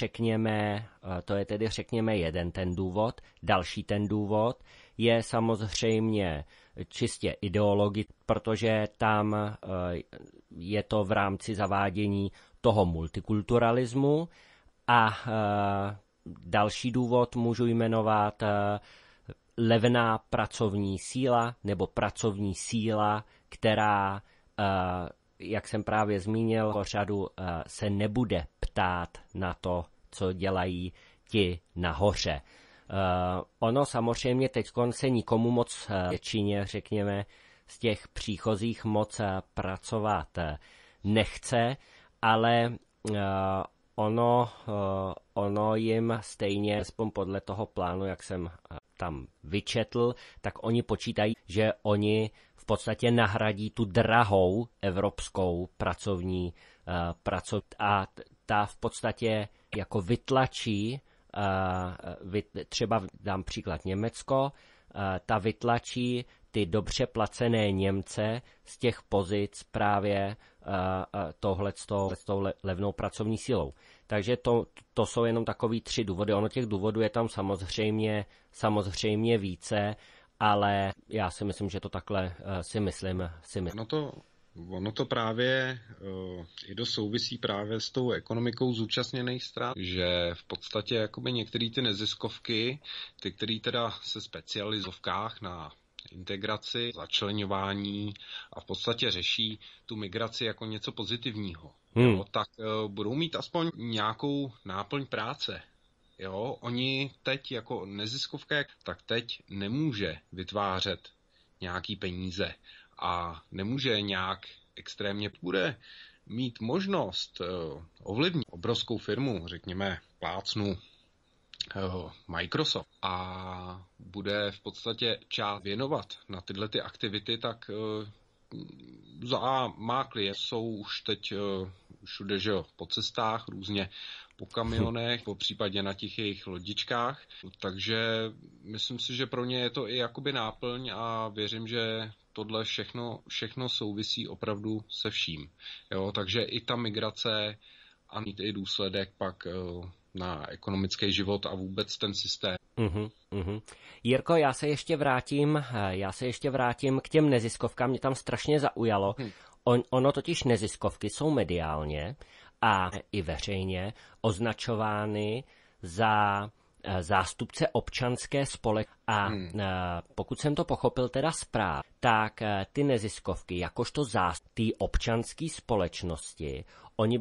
řekněme, jeden ten důvod. Další ten důvod je samozřejmě čistě ideologický, protože tam je to v rámci zavádění toho multikulturalismu. A další důvod můžu jmenovat levná pracovní síla nebo pracovní síla, která, jak jsem právě zmínil, pořadu se nebude ptát na to, co dělají ti nahoře. Ono samozřejmě teď se nikomu moc většině, řekněme, z těch příchozích moc pracovat nechce, ale ono jim stejně, aspoň podle toho plánu, jak jsem tam vyčetl, tak oni počítají, že oni v podstatě nahradí tu drahou evropskou pracovní a ta v podstatě jako vytlačí, třeba dám příklad Německo, ta vytlačí ty dobře placené Němce z těch pozic právě tohletou levnou pracovní silou. Takže to jsou jenom takový 3 důvody. Ono těch důvodů je tam samozřejmě více, ale já si myslím, že to takhle si myslím. Ono to právě i dost souvisí právě s tou ekonomikou zúčastněných stran, že v podstatě jakoby některé ty neziskovky, ty, které teda se specializují na integraci, začleňování a v podstatě řeší tu migraci jako něco pozitivního, tak budou mít aspoň nějakou náplň práce. Jo, oni teď jako neziskovka, tak teď nemůže vytvářet nějaký peníze a nemůže nějak extrémně, bude mít možnost ovlivnit obrovskou firmu, řekněme plácnu Microsoft, a bude v podstatě část věnovat na tyhle ty aktivity, tak má klient, jsou už teď všude, že jo, po cestách, různě po kamionech, po případě na těch jejich lodičkách, takže myslím si, že pro ně je to i jakoby náplň a věřím, že tohle všechno souvisí opravdu se vším. Jo, takže i ta migrace a mít i důsledek pak na ekonomický život a vůbec ten systém. Jirko, já se ještě vrátím k těm neziskovkám, mě tam strašně zaujalo. Ono totiž neziskovky jsou mediálně a i veřejně označovány za zástupce občanské společnosti. A pokud jsem to pochopil teda správně, tak ty neziskovky, jakožto zástupci občanské společnosti, oni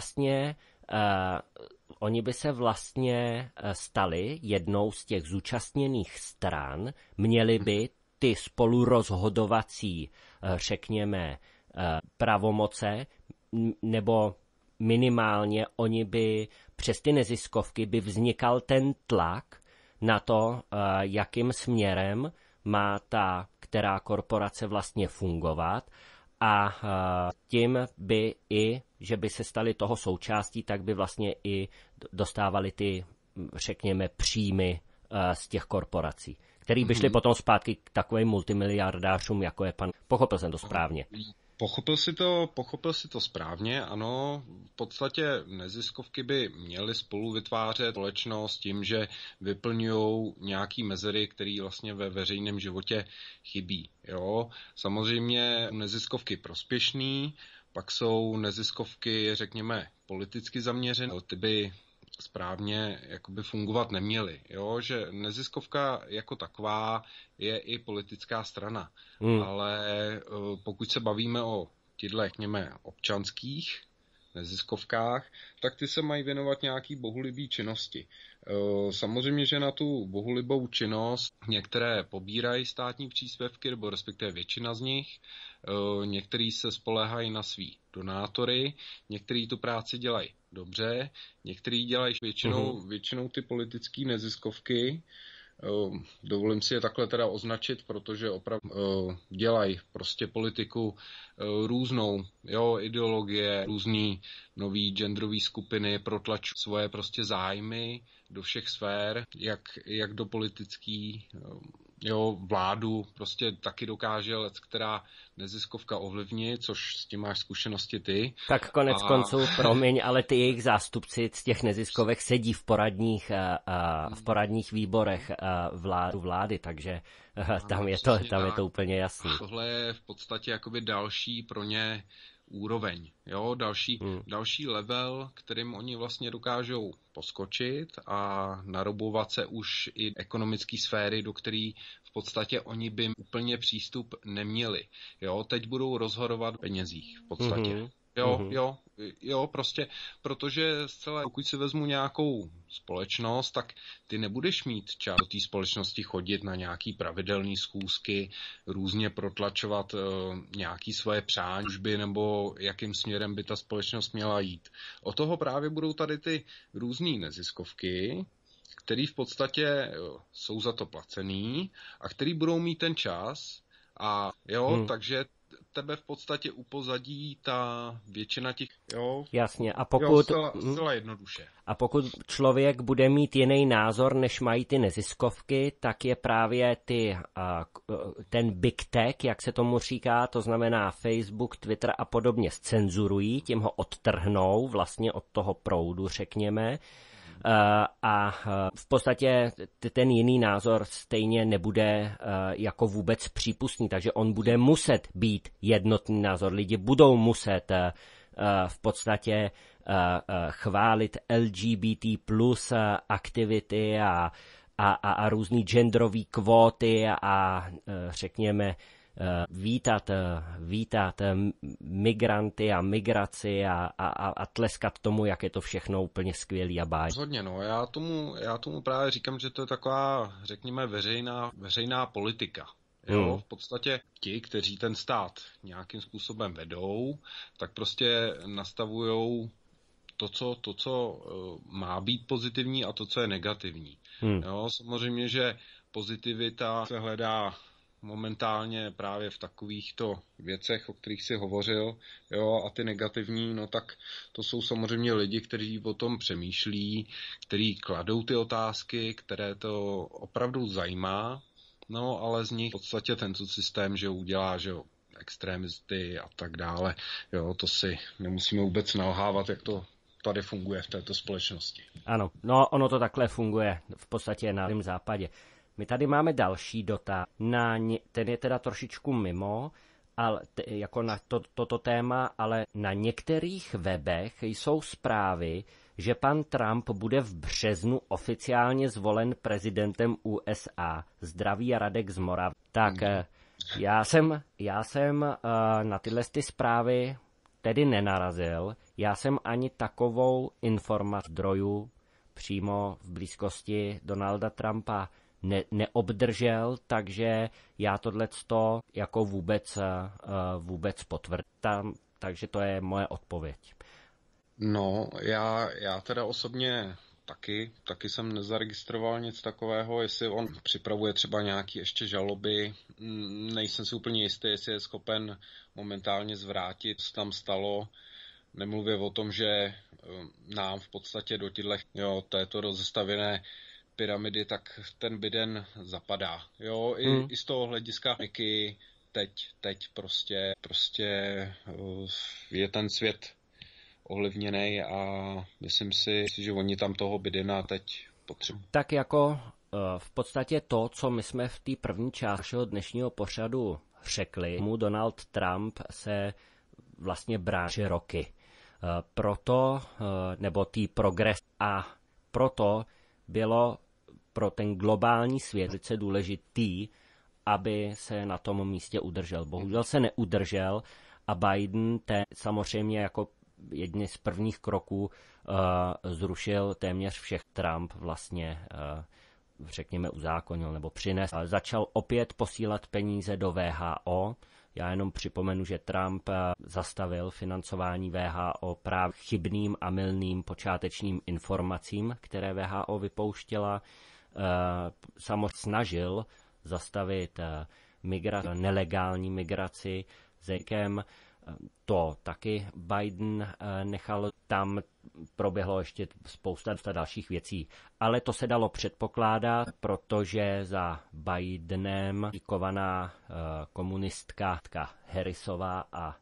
by se vlastně stali jednou z těch zúčastněných stran, měli by ty spolurozhodovací, řekněme, pravomoce, nebo minimálně oni by přes ty neziskovky by vznikal ten tlak na to, jakým směrem má ta která korporace vlastně fungovat, a tím by i, že by se stali toho součástí, tak by vlastně i dostávali ty, řekněme, příjmy z těch korporací, který by šly potom zpátky k takovým multimiliardářům, jako je pan. Pochopil jsem to správně. Pochopil si to správně, ano. V podstatě neziskovky by měly spolu vytvářet společnost tím, že vyplňují nějaký mezery, které vlastně ve veřejném životě chybí. Jo? Samozřejmě neziskovky prospěšný, pak jsou neziskovky, řekněme, politicky zaměřené. Ty by správně jakoby fungovat neměly. Jo? Že neziskovka jako taková je i politická strana. Ale pokud se bavíme o těchto, řekněme, občanských neziskovkách, tak ty se mají věnovat nějaký bohulibý činnosti. Samozřejmě, že na tu bohulibou činnost některé pobírají státní příspěvky, nebo respektive většina z nich, některý se spoléhají na svý donátory, některý tu práci dělají dobře, některý dělají většinou ty politické neziskovky. Dovolím si je takhle teda označit, protože opravdu dělají prostě politiku různou, jo, ideologie, různý nový genderové skupiny, protlačují svoje prostě zájmy do všech sfér, jak do politický, jo, vládu prostě taky dokáže která neziskovka ovlivnit, což s tím máš zkušenosti ty. Tak konec konců, promiň, ale ty jejich zástupci z těch neziskovek sedí v poradních výborech vlády, takže tam je to úplně jasný. Tohle je v podstatě jakoby další pro ně úroveň, jo, další level, kterým oni vlastně dokážou poskočit a narobovat se už i ekonomické sféry, do který v podstatě oni by úplně přístup neměli. Jo, teď budou rozhodovat o penězích v podstatě. Jo, prostě, protože zcela, pokud si vezmu nějakou společnost, tak ty nebudeš mít čas do té společnosti chodit na nějaký pravidelný schůzky, různě protlačovat nějaký svoje přání, nebo jakým směrem by ta společnost měla jít. O toho právě budou tady ty různý neziskovky, který v podstatě jsou za to placený a který budou mít ten čas a takže tebe v podstatě upozadí ta většina těch, jo. Jasně, a pokud... Zcela jednoduše. A pokud člověk bude mít jiný názor, než mají ty neziskovky, tak je právě ten big tech, jak se tomu říká, to znamená Facebook, Twitter a podobně, zcenzurují, tím ho odtrhnou vlastně od toho proudu, řekněme. A v podstatě ten jiný názor stejně nebude jako vůbec přípustný, takže on bude muset být jednotný názor. Lidi budou muset v podstatě chválit LGBT plus aktivity a různý genderové kvóty a řekněme vítat migranty a migraci a tleskat tomu, jak je to všechno úplně skvělý a báj. Rozhodně, no. Já tomu právě říkám, že to je taková, řekněme, veřejná politika. Jo, v podstatě ti, kteří ten stát nějakým způsobem vedou, tak prostě nastavujou to, co má být pozitivní a to, co je negativní. Jo, samozřejmě, že pozitivita se hledá momentálně právě v takovýchto věcech, o kterých si hovořil, jo, a ty negativní, no tak to jsou samozřejmě lidi, kteří o tom přemýšlí, kteří kladou ty otázky, které to opravdu zajímá, no ale z nich v podstatě tento systém, že udělá, že jo, extrémisty a tak dále, jo, to si nemusíme vůbec nalhávat, jak to tady funguje v této společnosti. Ano, no ono to takhle funguje v podstatě na Dálném západě. My tady máme další dotaz, ten je teda trošičku mimo, ale jako na toto téma, ale na některých webech jsou zprávy, že pan Trump bude v březnu oficiálně zvolen prezidentem USA. Zdraví Radek z Moravy. Tak já jsem na tyhle zprávy tedy nenarazil. Já jsem ani takovou informaci zdrojů přímo v blízkosti Donalda Trumpa neobdržel, takže já tohleto jako vůbec potvrdím. Takže to je moje odpověď. No, já teda osobně taky jsem nezaregistroval nic takového, jestli on připravuje třeba nějaký ještě žaloby, nejsem si úplně jistý, jestli je schopen momentálně zvrátit, co tam stalo. Nemluvě o tom, že nám v podstatě do této rozestavěné pyramidy, tak ten Biden zapadá. Jo, i z toho hlediska teď prostě je ten svět ovlivněný a myslím si, že oni tam toho Bidena teď potřebují. Tak jako v podstatě to, co my jsme v té první části našeho dnešního pořadu řekli, mu Donald Trump se vlastně brání roky. Proto, nebo tý progres, a proto bylo pro ten globální svět velice důležitý, aby se na tom místě udržel. Bohužel se neudržel a Biden samozřejmě jako jedni z prvních kroků zrušil téměř všech. Trump vlastně, řekněme, uzákonil nebo přinesl. Začal opět posílat peníze do WHO. Já jenom připomenu, že Trump zastavil financování WHO právě chybným a mylným počátečním informacím, které WHO vypouštěla. Samozřejmě snažil zastavit nelegální migraci zekem. To taky Biden nechal. Tam proběhlo ještě spousta dalších věcí. Ale to se dalo předpokládat, protože za Bidenem kovaná komunistka Harrisová a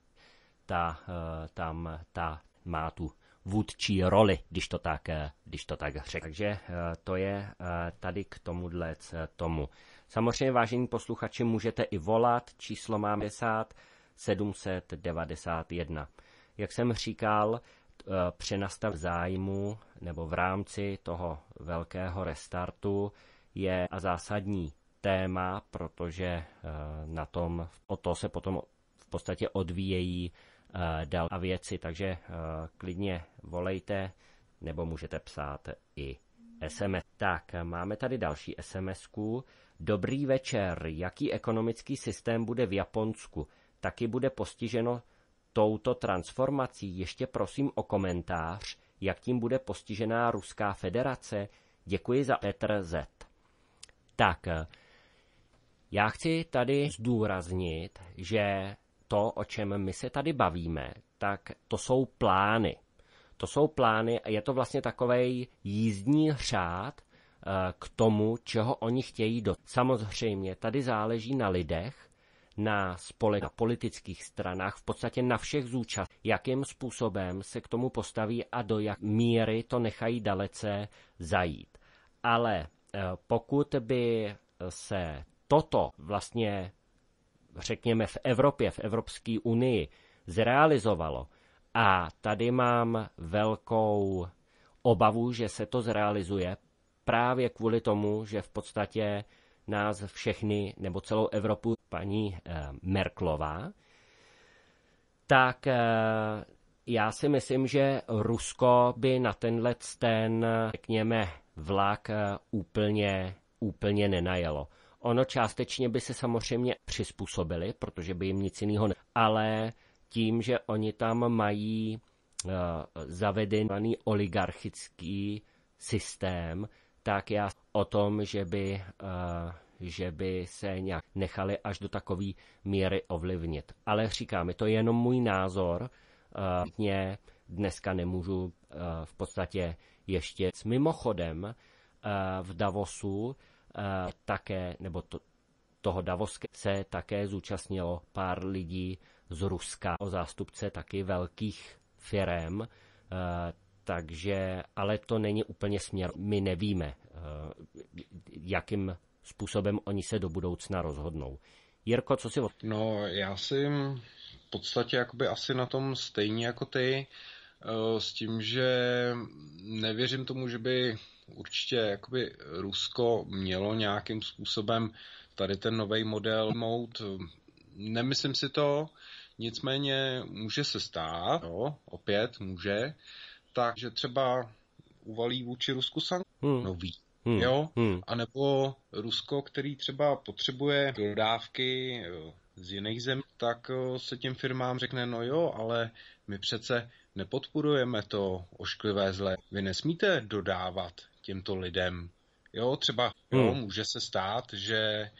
ta má tu vůdčí roli, když to tak řekl. Takže to je tady k tomuhle tomu. Samozřejmě, vážení posluchači, můžete i volat. Číslo máme 50 791. Jak jsem říkal, přenastav zájmu nebo v rámci toho velkého restartu je a zásadní téma, protože o to se potom v podstatě odvíjejí dál a věci, takže klidně volejte nebo můžete psát i SMS. Tak, máme tady další SMS-ku. Dobrý večer, jaký ekonomický systém bude v Japonsku? Taky bude postiženo touto transformací? Ještě prosím o komentář, jak tím bude postižená Ruská federace. Děkuji za Petr Z. Tak, já chci tady zdůraznit, že to, o čem my se tady bavíme, tak to jsou plány. To jsou plány a je to vlastně takovej jízdní řád k tomu, čeho oni chtějí do. Samozřejmě tady záleží na lidech, na politických stranách, v podstatě na všech zúčastněných, jakým způsobem se k tomu postaví a do jak míry to nechají dalece zajít. Ale pokud by se toto vlastně, řekněme, v Evropě, v Evropské unii zrealizovalo, a tady mám velkou obavu, že se to zrealizuje právě kvůli tomu, že v podstatě nás všechny, nebo celou Evropu, paní Merkelová, tak já si myslím, že Rusko by na řekněme, vlak úplně nenajelo. Ono částečně by se samozřejmě přizpůsobili, protože by jim nic jiného ale tím, že oni tam mají zavedený oligarchický systém, tak já o tom, že by se nějak nechali až do takové míry ovlivnit. Ale říkám, je to jenom můj názor. Dneska nemůžu v podstatě ještě mimochodem v Davosu také, nebo toho Davoska se také zúčastnilo pár lidí z Ruska, o zástupce taky velkých firem, takže, ale to není úplně směr. My nevíme, jakým způsobem oni se do budoucna rozhodnou. Jirko, co si... No, já si v podstatě jakoby asi na tom stejně jako ty, s tím, že nevěřím tomu, že by určitě jakoby Rusko mělo nějakým způsobem tady ten nový model mout. Nemyslím si to, nicméně může se stát, opět může, takže třeba uvalí vůči Rusku sankce nový. anebo Rusko, který třeba potřebuje dodávky z jiných zemí, tak se těm firmám řekne, no jo, ale my přece nepodporujeme to ošklivé zlé. Vy nesmíte dodávat těmto lidem. Třeba může se stát, že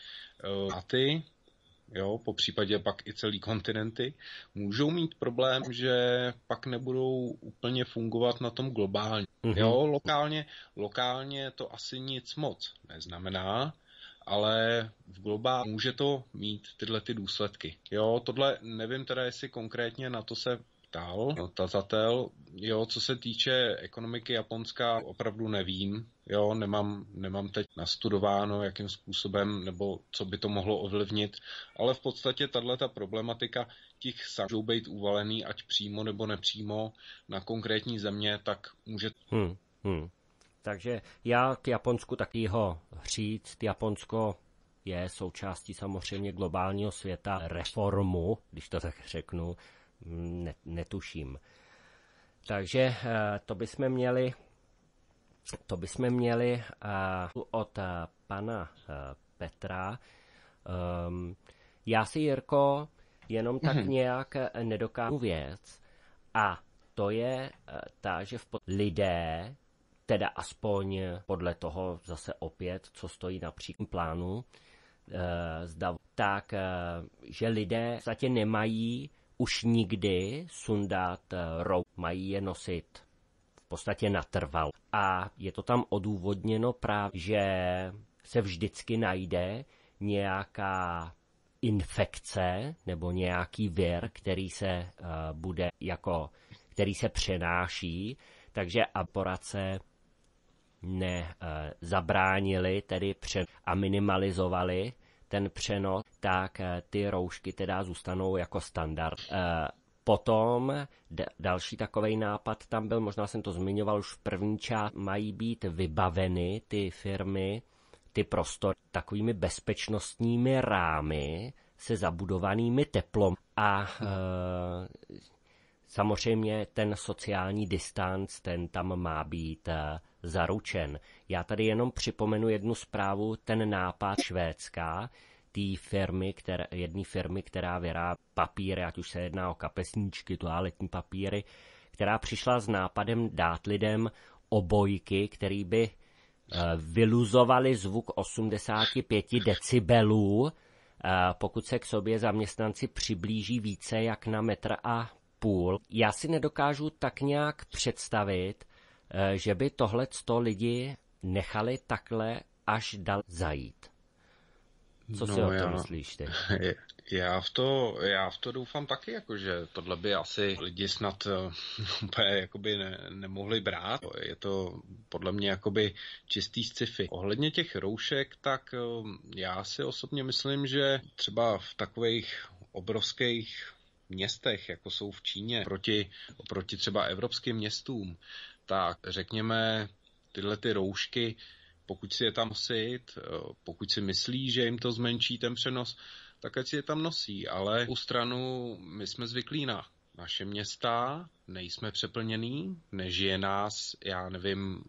po případě pak i celý kontinenty, můžou mít problém, že pak nebudou úplně fungovat na tom globálně. Lokálně to asi nic moc neznamená, ale v globálu může to mít tyhle ty důsledky. Jo, tohle nevím teda, jestli konkrétně na to se ptal tazatel. Jo, co se týče ekonomiky Japonska, opravdu nevím. Jo, nemám teď nastudováno, jakým způsobem nebo co by to mohlo ovlivnit, ale v podstatě tato problematika těch sankcí můžou být uvalený, ať přímo nebo nepřímo na konkrétní země, tak může... Takže já k Japonsku takovýho říct, Japonsko je součástí samozřejmě globálního světa, reformu, když to tak řeknu, netuším. Takže to bychom měli od pana Petra. Já si, Jirko, jenom tak nějak nedokážu věc, a to je ta, že lidé, teda aspoň podle toho zase opět, co stojí na příkladu plánu, tak, že lidé v podstatě nemají už nikdy sundat rouk, mají je nosit v podstatě natrval. A je to tam odůvodněno právě, že se vždycky najde nějaká infekce nebo nějaký vir, který se přenáší, takže aporace nezabránili tedy a minimalizovali ten přenos, tak ty roušky teda zůstanou jako standard. Potom další takovej nápad tam byl, možná jsem to zmiňoval už v první části, mají být vybaveny ty firmy, ty prostory takovými bezpečnostními rámy se zabudovanými teplom a samozřejmě ten sociální distanc, ten tam má být zaručen. Já tady jenom připomenu jednu zprávu, ten nápad Švédska, jedné firmy, která vyrábí papíry, ať už se jedná o kapesníčky, toaletní papíry, která přišla s nápadem dát lidem obojky, který by vyluzovaly zvuk 85 decibelů, pokud se k sobě zaměstnanci přiblíží více jak na 1,5 metru. Já si nedokážu tak nějak představit, že by tohleto lidi nechali takhle až dal zajít. Co si o tom myslíš ty? Já v to doufám taky, jakože tohle by asi lidi snad úplně jakoby nemohli brát. Je to podle mě jakoby čistý sci-fi. Ohledně těch roušek, tak já si osobně myslím, že třeba v takových obrovských městech, jako jsou v Číně, oproti třeba evropským městům, tak řekněme tyhle ty roušky, pokud si je tam nosit, pokud si myslí, že jim to zmenší ten přenos, tak ať si je tam nosí. Ale u stranu my jsme zvyklí na naše města, nejsme přeplněný, nežije nás, já nevím,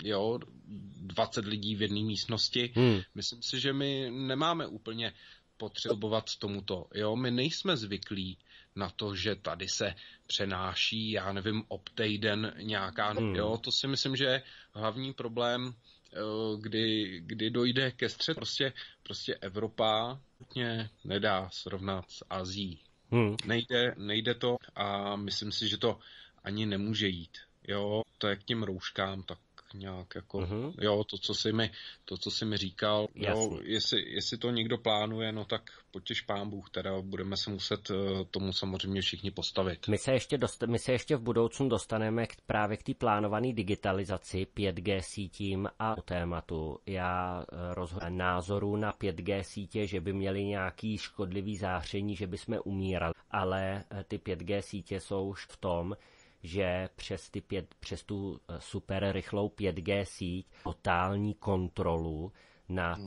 20 lidí v jedné místnosti. Myslím si, že my nemáme úplně potřebovat tomuto. My nejsme zvyklí na to, že tady se přenáší, já nevím, obtejden nějaká... To si myslím, že je hlavní problém, kdy dojde ke střetu. Prostě Evropa nedá srovnat s Asií. Nejde to a myslím si, že to ani nemůže jít. To je k těm rouškám tak nějak jako, to, co jsi mi říkal, jestli to někdo plánuje, no tak potěš pán Bůh, teda budeme se muset tomu samozřejmě všichni postavit. My se ještě v budoucnu dostaneme právě k té plánované digitalizaci, 5G sítím a tématu. Já rozhodně názoru na 5G sítě, že by měly nějaký škodlivý záření, že by jsme umírali, ale ty 5G sítě jsou v tom, že přes tu super rychlou 5G síť totální kontrolu nad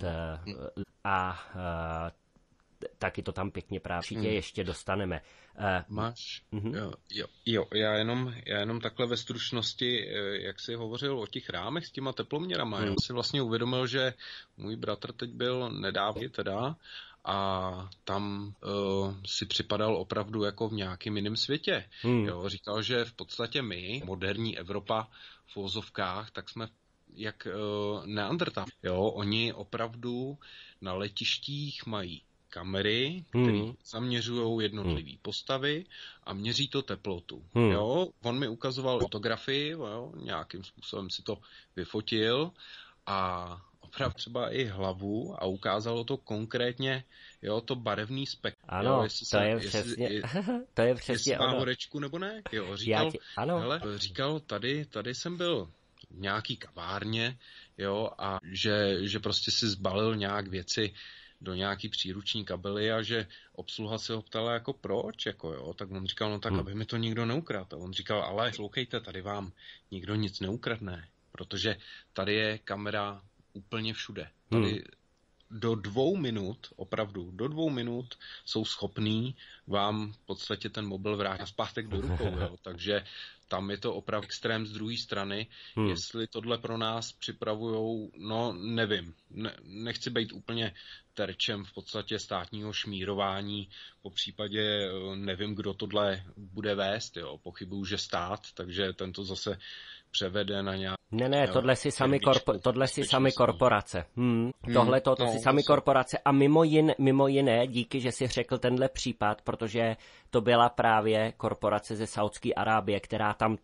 taky to tam pěkně právě ještě dostaneme. Máš? Jo, já jenom takhle ve stručnosti, jak jsi hovořil o těch rámech s těma teploměrama, já si vlastně uvědomil, že můj bratr teď byl nedávno teda a tam si připadal opravdu jako v nějakém jiném světě. Říkal, že v podstatě my, moderní Evropa v uvozovkách, tak jsme jak Neandertal. Oni opravdu na letištích mají kamery, které zaměřují jednotlivé postavy a měří to teplotu. On mi ukazoval fotografii, nějakým způsobem si to vyfotil a opravdu třeba i hlavu a ukázalo to konkrétně, jo, to barevný spektrum. Ano, to je přesně jestli má ono. horečku nebo ne. Jo, ano. Říkal, tady jsem byl v nějaký kavárně, jo, a že prostě si zbalil nějak věci do nějaký příruční kabely a že obsluha se ho ptala jako proč, jako jo, tak on říkal, no tak aby mi to nikdo neukradl. A on říkal, ale sloukejte, tady vám nikdo nic neukradne, protože tady je kamera úplně všude. Tady do 2 minut, opravdu, do 2 minut jsou schopní vám v podstatě ten mobil vrátit zpátek do rukou, jo, takže tam je to opravdu extrém z druhé strany. Jestli tohle pro nás připravujou, no nevím. Nechci být úplně terčem v podstatě státního šmírování, po případě nevím, kdo tohle bude vést. Jo. Pochybuju, že stát, takže tento zase převede na nějak... Ne, tohle si sami korporace. To si sami korporace a mimo jiné, díky, že si řekl tenhle případ, protože to byla právě korporace ze Saúdské Arábie, která tam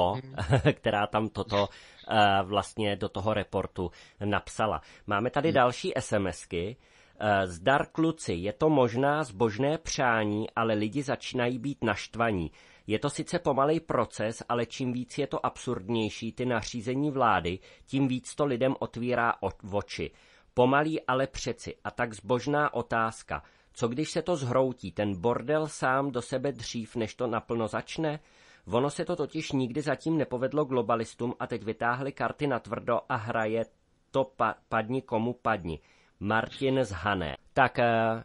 toto vlastně do toho reportu napsala. Máme tady další SMSky. Zdar kluci, je to možná zbožné přání, ale lidi začínají být naštvaní. Je to sice pomalej proces, ale čím víc je to absurdnější, ty nařízení vlády, tím víc to lidem otvírá oči. Pomalý, ale přeci. A tak zbožná otázka. Co když se to zhroutí, ten bordel sám do sebe dřív, než to naplno začne? Ono se to totiž nikdy zatím nepovedlo globalistům a teď vytáhli karty natvrdo a hraje to padni komu padni. Martin z Hané. Tak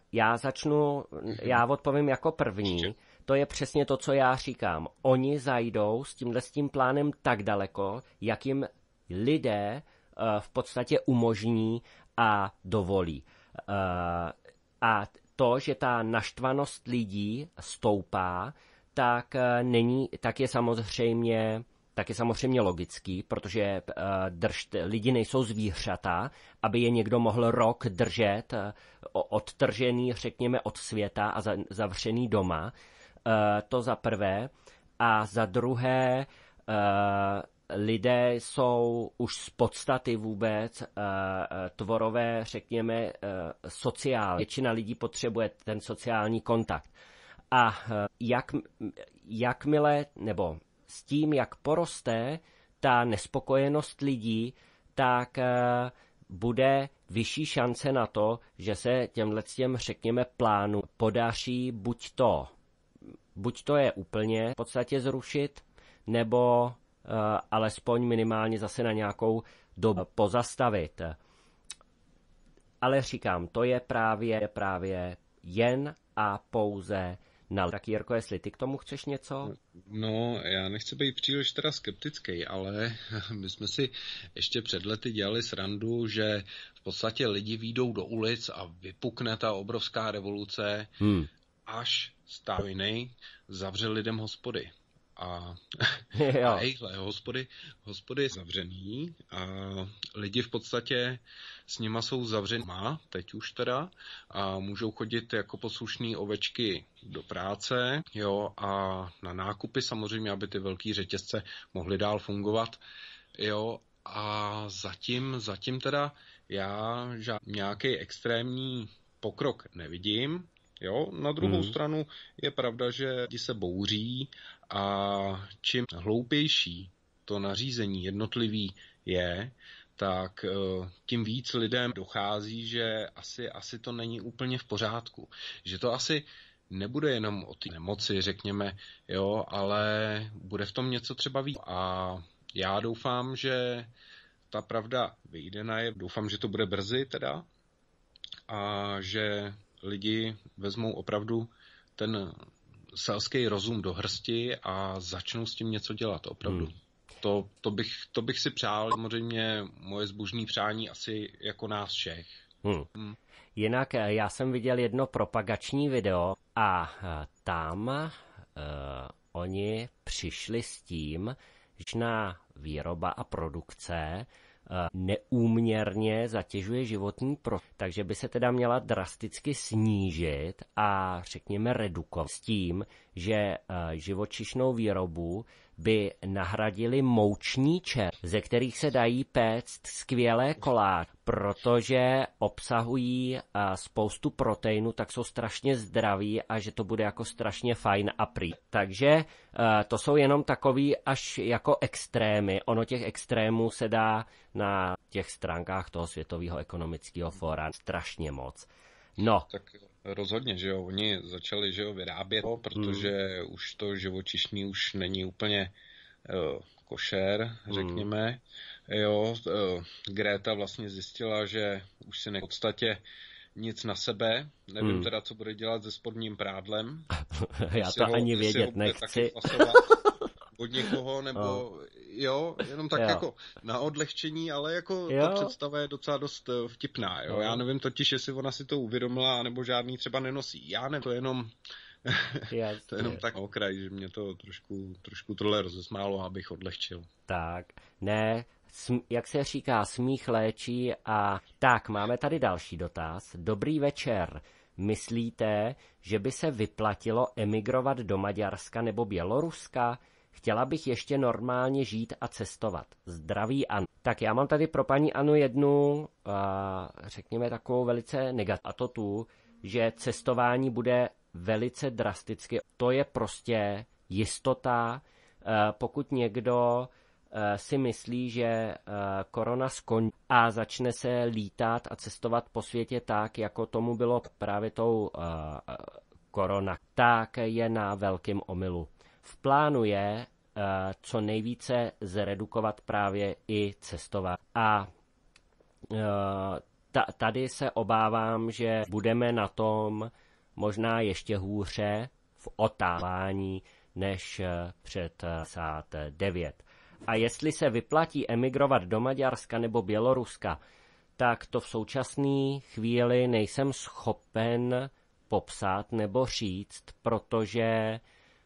já odpovím jako první. To je přesně to, co já říkám. Oni zajdou s tím plánem tak daleko, jak jim lidé v podstatě umožní a dovolí. A to, že ta naštvanost lidí stoupá, tak je samozřejmě logický, protože lidi nejsou zvířata, aby je někdo mohl rok držet odtržený, řekněme, od světa a zavřený doma. To za prvé. A za druhé, lidé jsou už z podstaty vůbec tvorové, řekněme, sociální. Většina lidí potřebuje ten sociální kontakt. A jakmile, nebo s tím, jak poroste ta nespokojenost lidí, tak bude vyšší šance na to, že se těm, řekněme, plánu podaří buď to je úplně v podstatě zrušit, nebo alespoň minimálně zase na nějakou dobu pozastavit. Ale říkám, to je právě jen a pouze na... Tak Jirko, jestli ty k tomu chceš něco? No, já nechci být příliš teda skeptický, ale my jsme si ještě před lety dělali srandu, že v podstatě lidi vyjdou do ulic a vypukne ta obrovská revoluce, až stát jiný zavře lidem hospody. A hospody zavřený a lidi v podstatě s nima jsou zavřený, teď už teda, a můžou chodit jako poslušný ovečky do práce, jo, a na nákupy samozřejmě, aby ty velký řetězce mohly dál fungovat, jo, a zatím teda já nějaký extrémní pokrok nevidím. Jo, na druhou stranu je pravda, že lidi se bouří a čím hloupější to nařízení jednotlivý je, tak tím víc lidem dochází, že asi to není úplně v pořádku. Že to asi nebude jenom o té nemoci, řekněme, jo, ale bude v tom něco třeba víc. A já doufám, že ta pravda vyjde doufám, že to bude brzy teda a že lidi vezmou opravdu ten selský rozum do hrsti a začnou s tím něco dělat opravdu. To bych si přál, samozřejmě moje zbožné přání asi jako nás všech. Jinak já jsem viděl jedno propagační video a tam oni přišli s tím, že na výroba a produkce neúměrně zatěžuje životní prostředí, takže by se teda měla drasticky snížit a řekněme redukovat s tím, že živočišnou výrobu by nahradili mouční čer, ze kterých se dají péct skvělé koláče, protože obsahují spoustu proteinu, tak jsou strašně zdraví a že to bude jako strašně fajn a prý. Takže to jsou jenom takový až jako extrémy. Ono těch extrémů se dá na těch stránkách toho Světového ekonomického fóra strašně moc. No. Tak rozhodně, že jo, oni začali, že jo, vyrábět, protože už to živočišný už není úplně košer, řekněme. Jo, Greta vlastně zjistila, že už si v podstatě nic na sebe. Nevím teda, co bude dělat se spodním prádlem. Já to ani vědět nechci. Od někoho, nebo jo, jenom tak jako na odlehčení, ale jako ta představa je docela dost vtipná, jo. Já nevím totiž, jestli ona si to uvědomila, nebo žádný třeba nenosí. Já nevím, to je jenom to je jenom tak okraj, že mě to trošku tohle rozesmálo, abych odlehčil. Tak, ne, jak se říká, smích léčí a tak, máme tady další dotaz. Dobrý večer. Myslíte, že by se vyplatilo emigrovat do Maďarska nebo Běloruska? Chtěla bych ještě normálně žít a cestovat. Zdraví Anu. Tak já mám tady pro paní Anu jednu, řekněme, takovou velice negativní. A to tu, že cestování bude velice drasticky. To je prostě jistota. Pokud někdo si myslí, že korona skončí a začne se lítat a cestovat po světě tak, jako tomu bylo právě tou korona, tak je na velkém omylu. V plánu je co nejvíce zredukovat právě i cestování. A tady se obávám, že budeme na tom možná ještě hůře v otávání než před 9. A jestli se vyplatí emigrovat do Maďarska nebo Běloruska, tak to v současné chvíli nejsem schopen popsat nebo říct, protože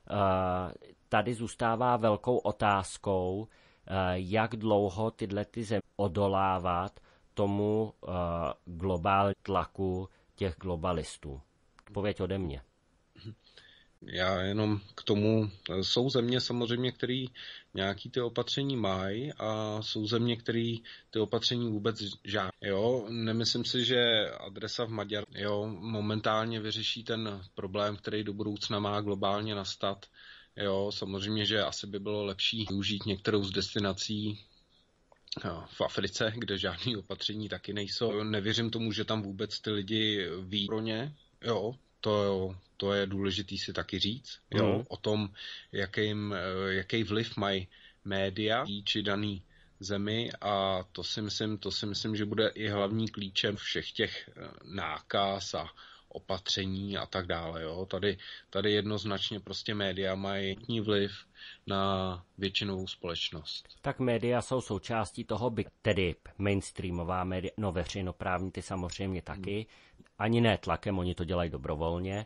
tady zůstává velkou otázkou, jak dlouho tyhle země odolávat tomu globální tlaku těch globalistů. Odpověď ode mě. Já jenom k tomu, jsou země samozřejmě, které nějaký ty opatření mají a jsou země, které ty opatření vůbec žádné. Jo, nemyslím si, že adresa v Maďarsku momentálně vyřeší ten problém, který do budoucna má globálně nastat. Jo, samozřejmě, že asi by bylo lepší využít některou z destinací v Africe, kde žádné opatření taky nejsou. Nevěřím tomu, že tam vůbec ty lidi ví pro ně. Jo, to je důležitý si taky říct. Jo, o tom, jaký vliv mají média či daný zemi a to si myslím, že bude i hlavní klíčem všech těch nákaz a opatření a tak dále. Jo. Tady jednoznačně prostě média mají vliv na většinovou společnost. Tak média jsou součástí toho, tedy mainstreamová média, no veřejnoprávní ty samozřejmě taky, ani ne tlakem, oni to dělají dobrovolně,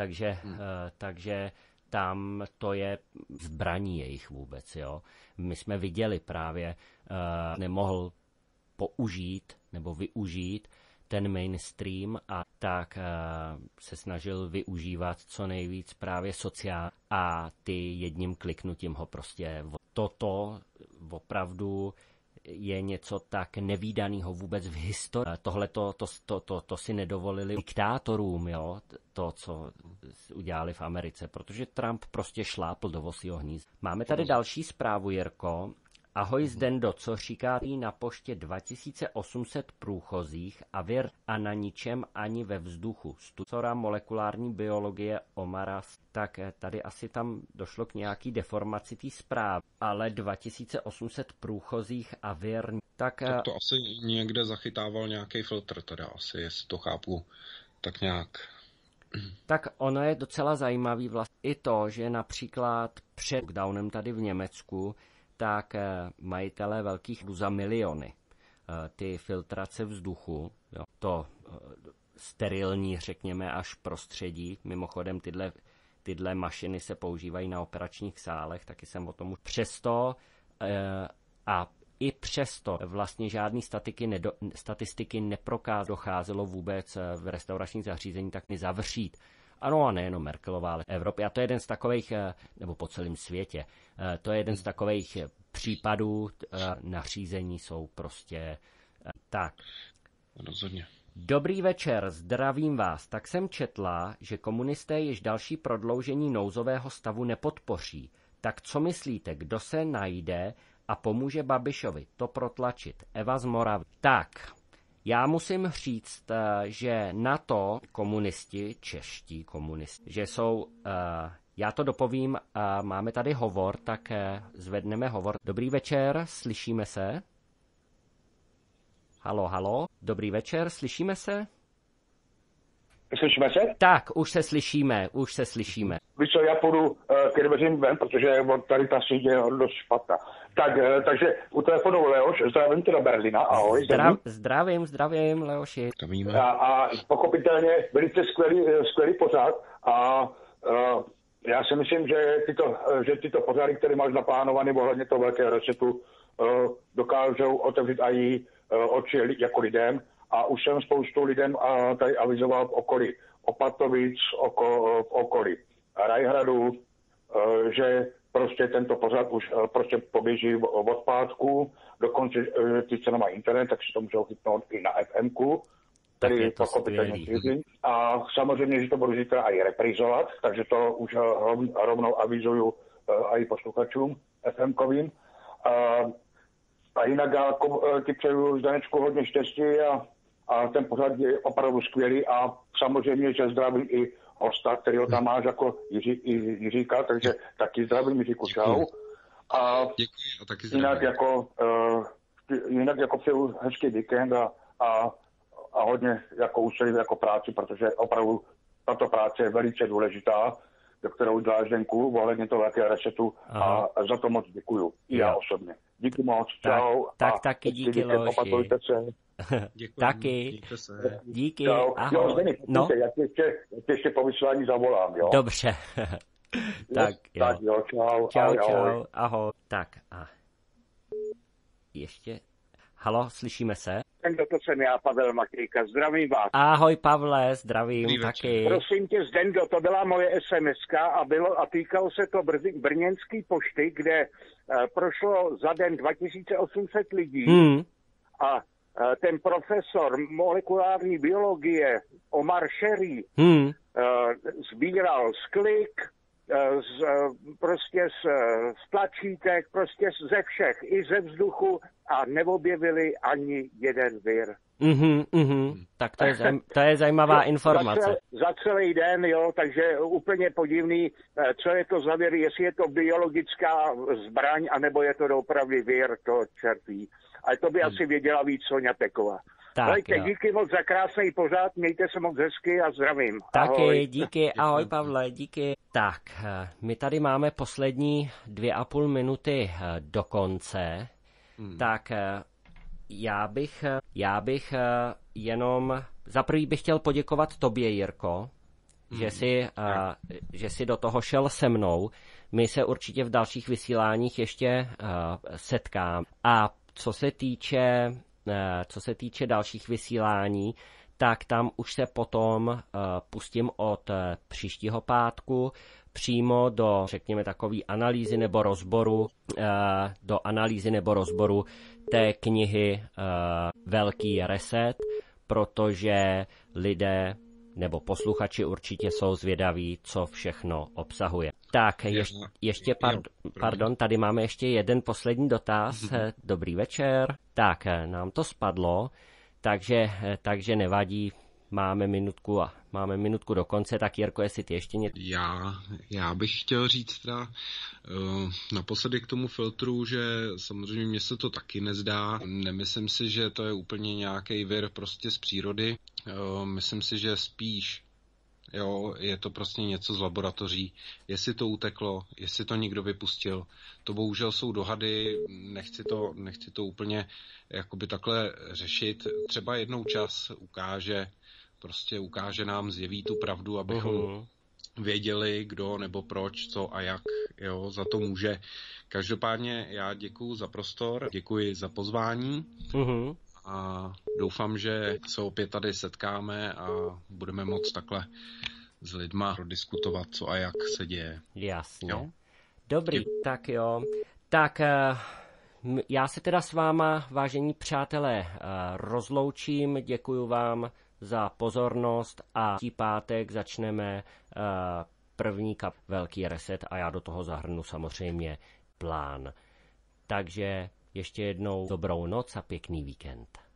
takže tam to je zbraní jejich vůbec. Jo. My jsme viděli právě, nemohl použít nebo využít ten mainstream a tak se snažil využívat co nejvíc právě sociál a ty jedním kliknutím ho prostě toto opravdu je něco tak nevídaného vůbec v historii. Tohle to si nedovolili diktátorům, jo, to, co udělali v Americe, protože Trump prostě šlápl do vosího hnízda. Máme tady další zprávu, Jirko. Ahoj Zdendo, co říkáte na poště 2800 průchozích a na ničem ani ve vzduchu. Studora molekulární biologie Omaras, tak tady asi tam došlo k nějaký deformaci té zprávy, ale 2800 průchozích a tak to asi někde zachytával nějaký filtr, teda asi, jestli to chápu tak nějak. Tak ono je docela zajímavý vlastně i to, že například před lockdownem tady v Německu tak majitelé velkých za miliony ty filtrace vzduchu, jo, to sterilní, řekněme, až prostředí. Mimochodem tyhle mašiny se používají na operačních sálech, taky jsem o tom už. Přesto a i přesto vlastně žádný statistiky docházelo vůbec v restauračních zařízení tak zavřít. Ano, a nejenom Merkelová, ale Evropy. A to je jeden z takových, nebo po celém světě, to je jeden z takových případů, nařízení jsou prostě tak. Rozhodně. Dobrý večer, zdravím vás. Tak jsem četla, že komunisté již další prodloužení nouzového stavu nepodpoří. Tak co myslíte, kdo se najde a pomůže Babišovi to protlačit? Eva z Moravy. Tak, já musím říct, že na to komunisti, čeští komunisti, že jsou, já to dopovím, máme tady hovor, tak zvedneme hovor. Dobrý večer, slyšíme se? Halo, halo, dobrý večer, slyšíme se? Slyšíme se? Tak, už se slyšíme. Víš co, já půjdu ke dveřím ven, protože tady ta síť je dost špatná. Takže u telefonu Leoš, zdravím tě do Berlína, ahoj. Zdravím, Leoši. A pochopitelně velice skvělý pořád a já si myslím, že tyto pořady, které máš naplánované ohledně toho velkého resetu, dokážou otevřít i oči jako lidem. A už jsem spoustu lidem tady avizoval v okolí Opatovic, v okolí Rajhradu, že prostě tento pořad už prostě poběží od pátku, dokonce ty, co nemají internet, tak si to můžou chytnout i na FM-ku, který pochopitelně šíří. A samozřejmě, že to budu zítra i reprizovat, takže to už rovnou avizuju i posluchačům FM-kovým. A jinak já ti přeju, Zdenečku, hodně štěstí a ten pořad je opravdu skvělý a samozřejmě, že zdravím i hosta, kterýho tam máš jako Jiříka, takže taky zdravím Jiříku, čau. A děkuji a taky zdravím. Jinak jako přeju hezký víkend a hodně jako úsilí jako práci, protože opravdu tato práce je velice důležitá, do kterou děláš Zdenku, ohledně toho velkého resetu a za to moc děkuju. I já osobně. Díky moc, čau. Taky díky, Leoši. Opakujte se. Děkuji. Taky. Díky. Čau. Ahoj. Jo, Zdeny, já ti ještě po vysílání zavolám, jo? Dobře. Tak jo, čau. Ahoj. Tak a ještě. Halo, slyšíme se? To jsem já, Pavel Matějka, zdravím vás. Ahoj Pavle, zdravím taky. Prosím tě, Zdendo, to byla moje SMS-ka a týkalo se to brněnské pošty, kde prošlo za den 2800 lidí a ten profesor molekulární biologie Omar Sherry sbíral sklik, z tlačítek, prostě ze všech, i ze vzduchu a neobjevili ani jeden vir. Tak to je zajímavá informace. Za celý den, jo, takže úplně podivný, co je to za vir, jestli je to biologická zbraň, anebo je to opravdu vir, to čertví. Ale to by asi věděla víc Soňa Peková. Dajte, díky moc za krásný pořád, mějte se moc hezky a zdravím. Taky, ahoj. Díky, ahoj Pavle, díky. Tak, my tady máme poslední 2,5 minuty do konce, tak já bych jenom, za prvý bych chtěl poděkovat tobě, Jirko, že jsi do toho šel se mnou. My se určitě v dalších vysíláních ještě setkáme. A co se týče dalších vysílání, tak tam už se potom pustím od příštího pátku přímo do, řekněme, takové analýzy nebo rozboru té knihy Velký reset, protože lidé nebo posluchači určitě jsou zvědaví, co všechno obsahuje. Tak, ještě pardon, tady máme ještě jeden poslední dotaz. Dobrý večer. Tak, nám to spadlo, takže nevadí, máme minutku do konce, tak Jirko, jestli ty ještě něco... Já bych chtěl říct teda naposledy k tomu filtru, že samozřejmě mně se to taky nezdá. Nemyslím si, že to je úplně nějaký vir prostě z přírody. Myslím si, že spíš je to prostě něco z laboratoří. Jestli to uteklo, jestli to někdo vypustil, to bohužel jsou dohady, nechci to úplně jakoby takhle řešit. Třeba jednou čas ukáže nám, zjeví tu pravdu, abychom věděli, kdo nebo proč, co a jak, za to může. Každopádně já děkuju za prostor, děkuji za pozvání a doufám, že se opět tady setkáme a budeme moct takhle s lidma prodiskutovat, co a jak se děje. Jasně. Jo? Dobrý, tak jo. Tak já se teda s váma, vážení přátelé, rozloučím. Děkuju vám za pozornost a v pátek začneme první velký reset a já do toho zahrnu samozřejmě plán. Takže ještě jednou dobrou noc a pěkný víkend.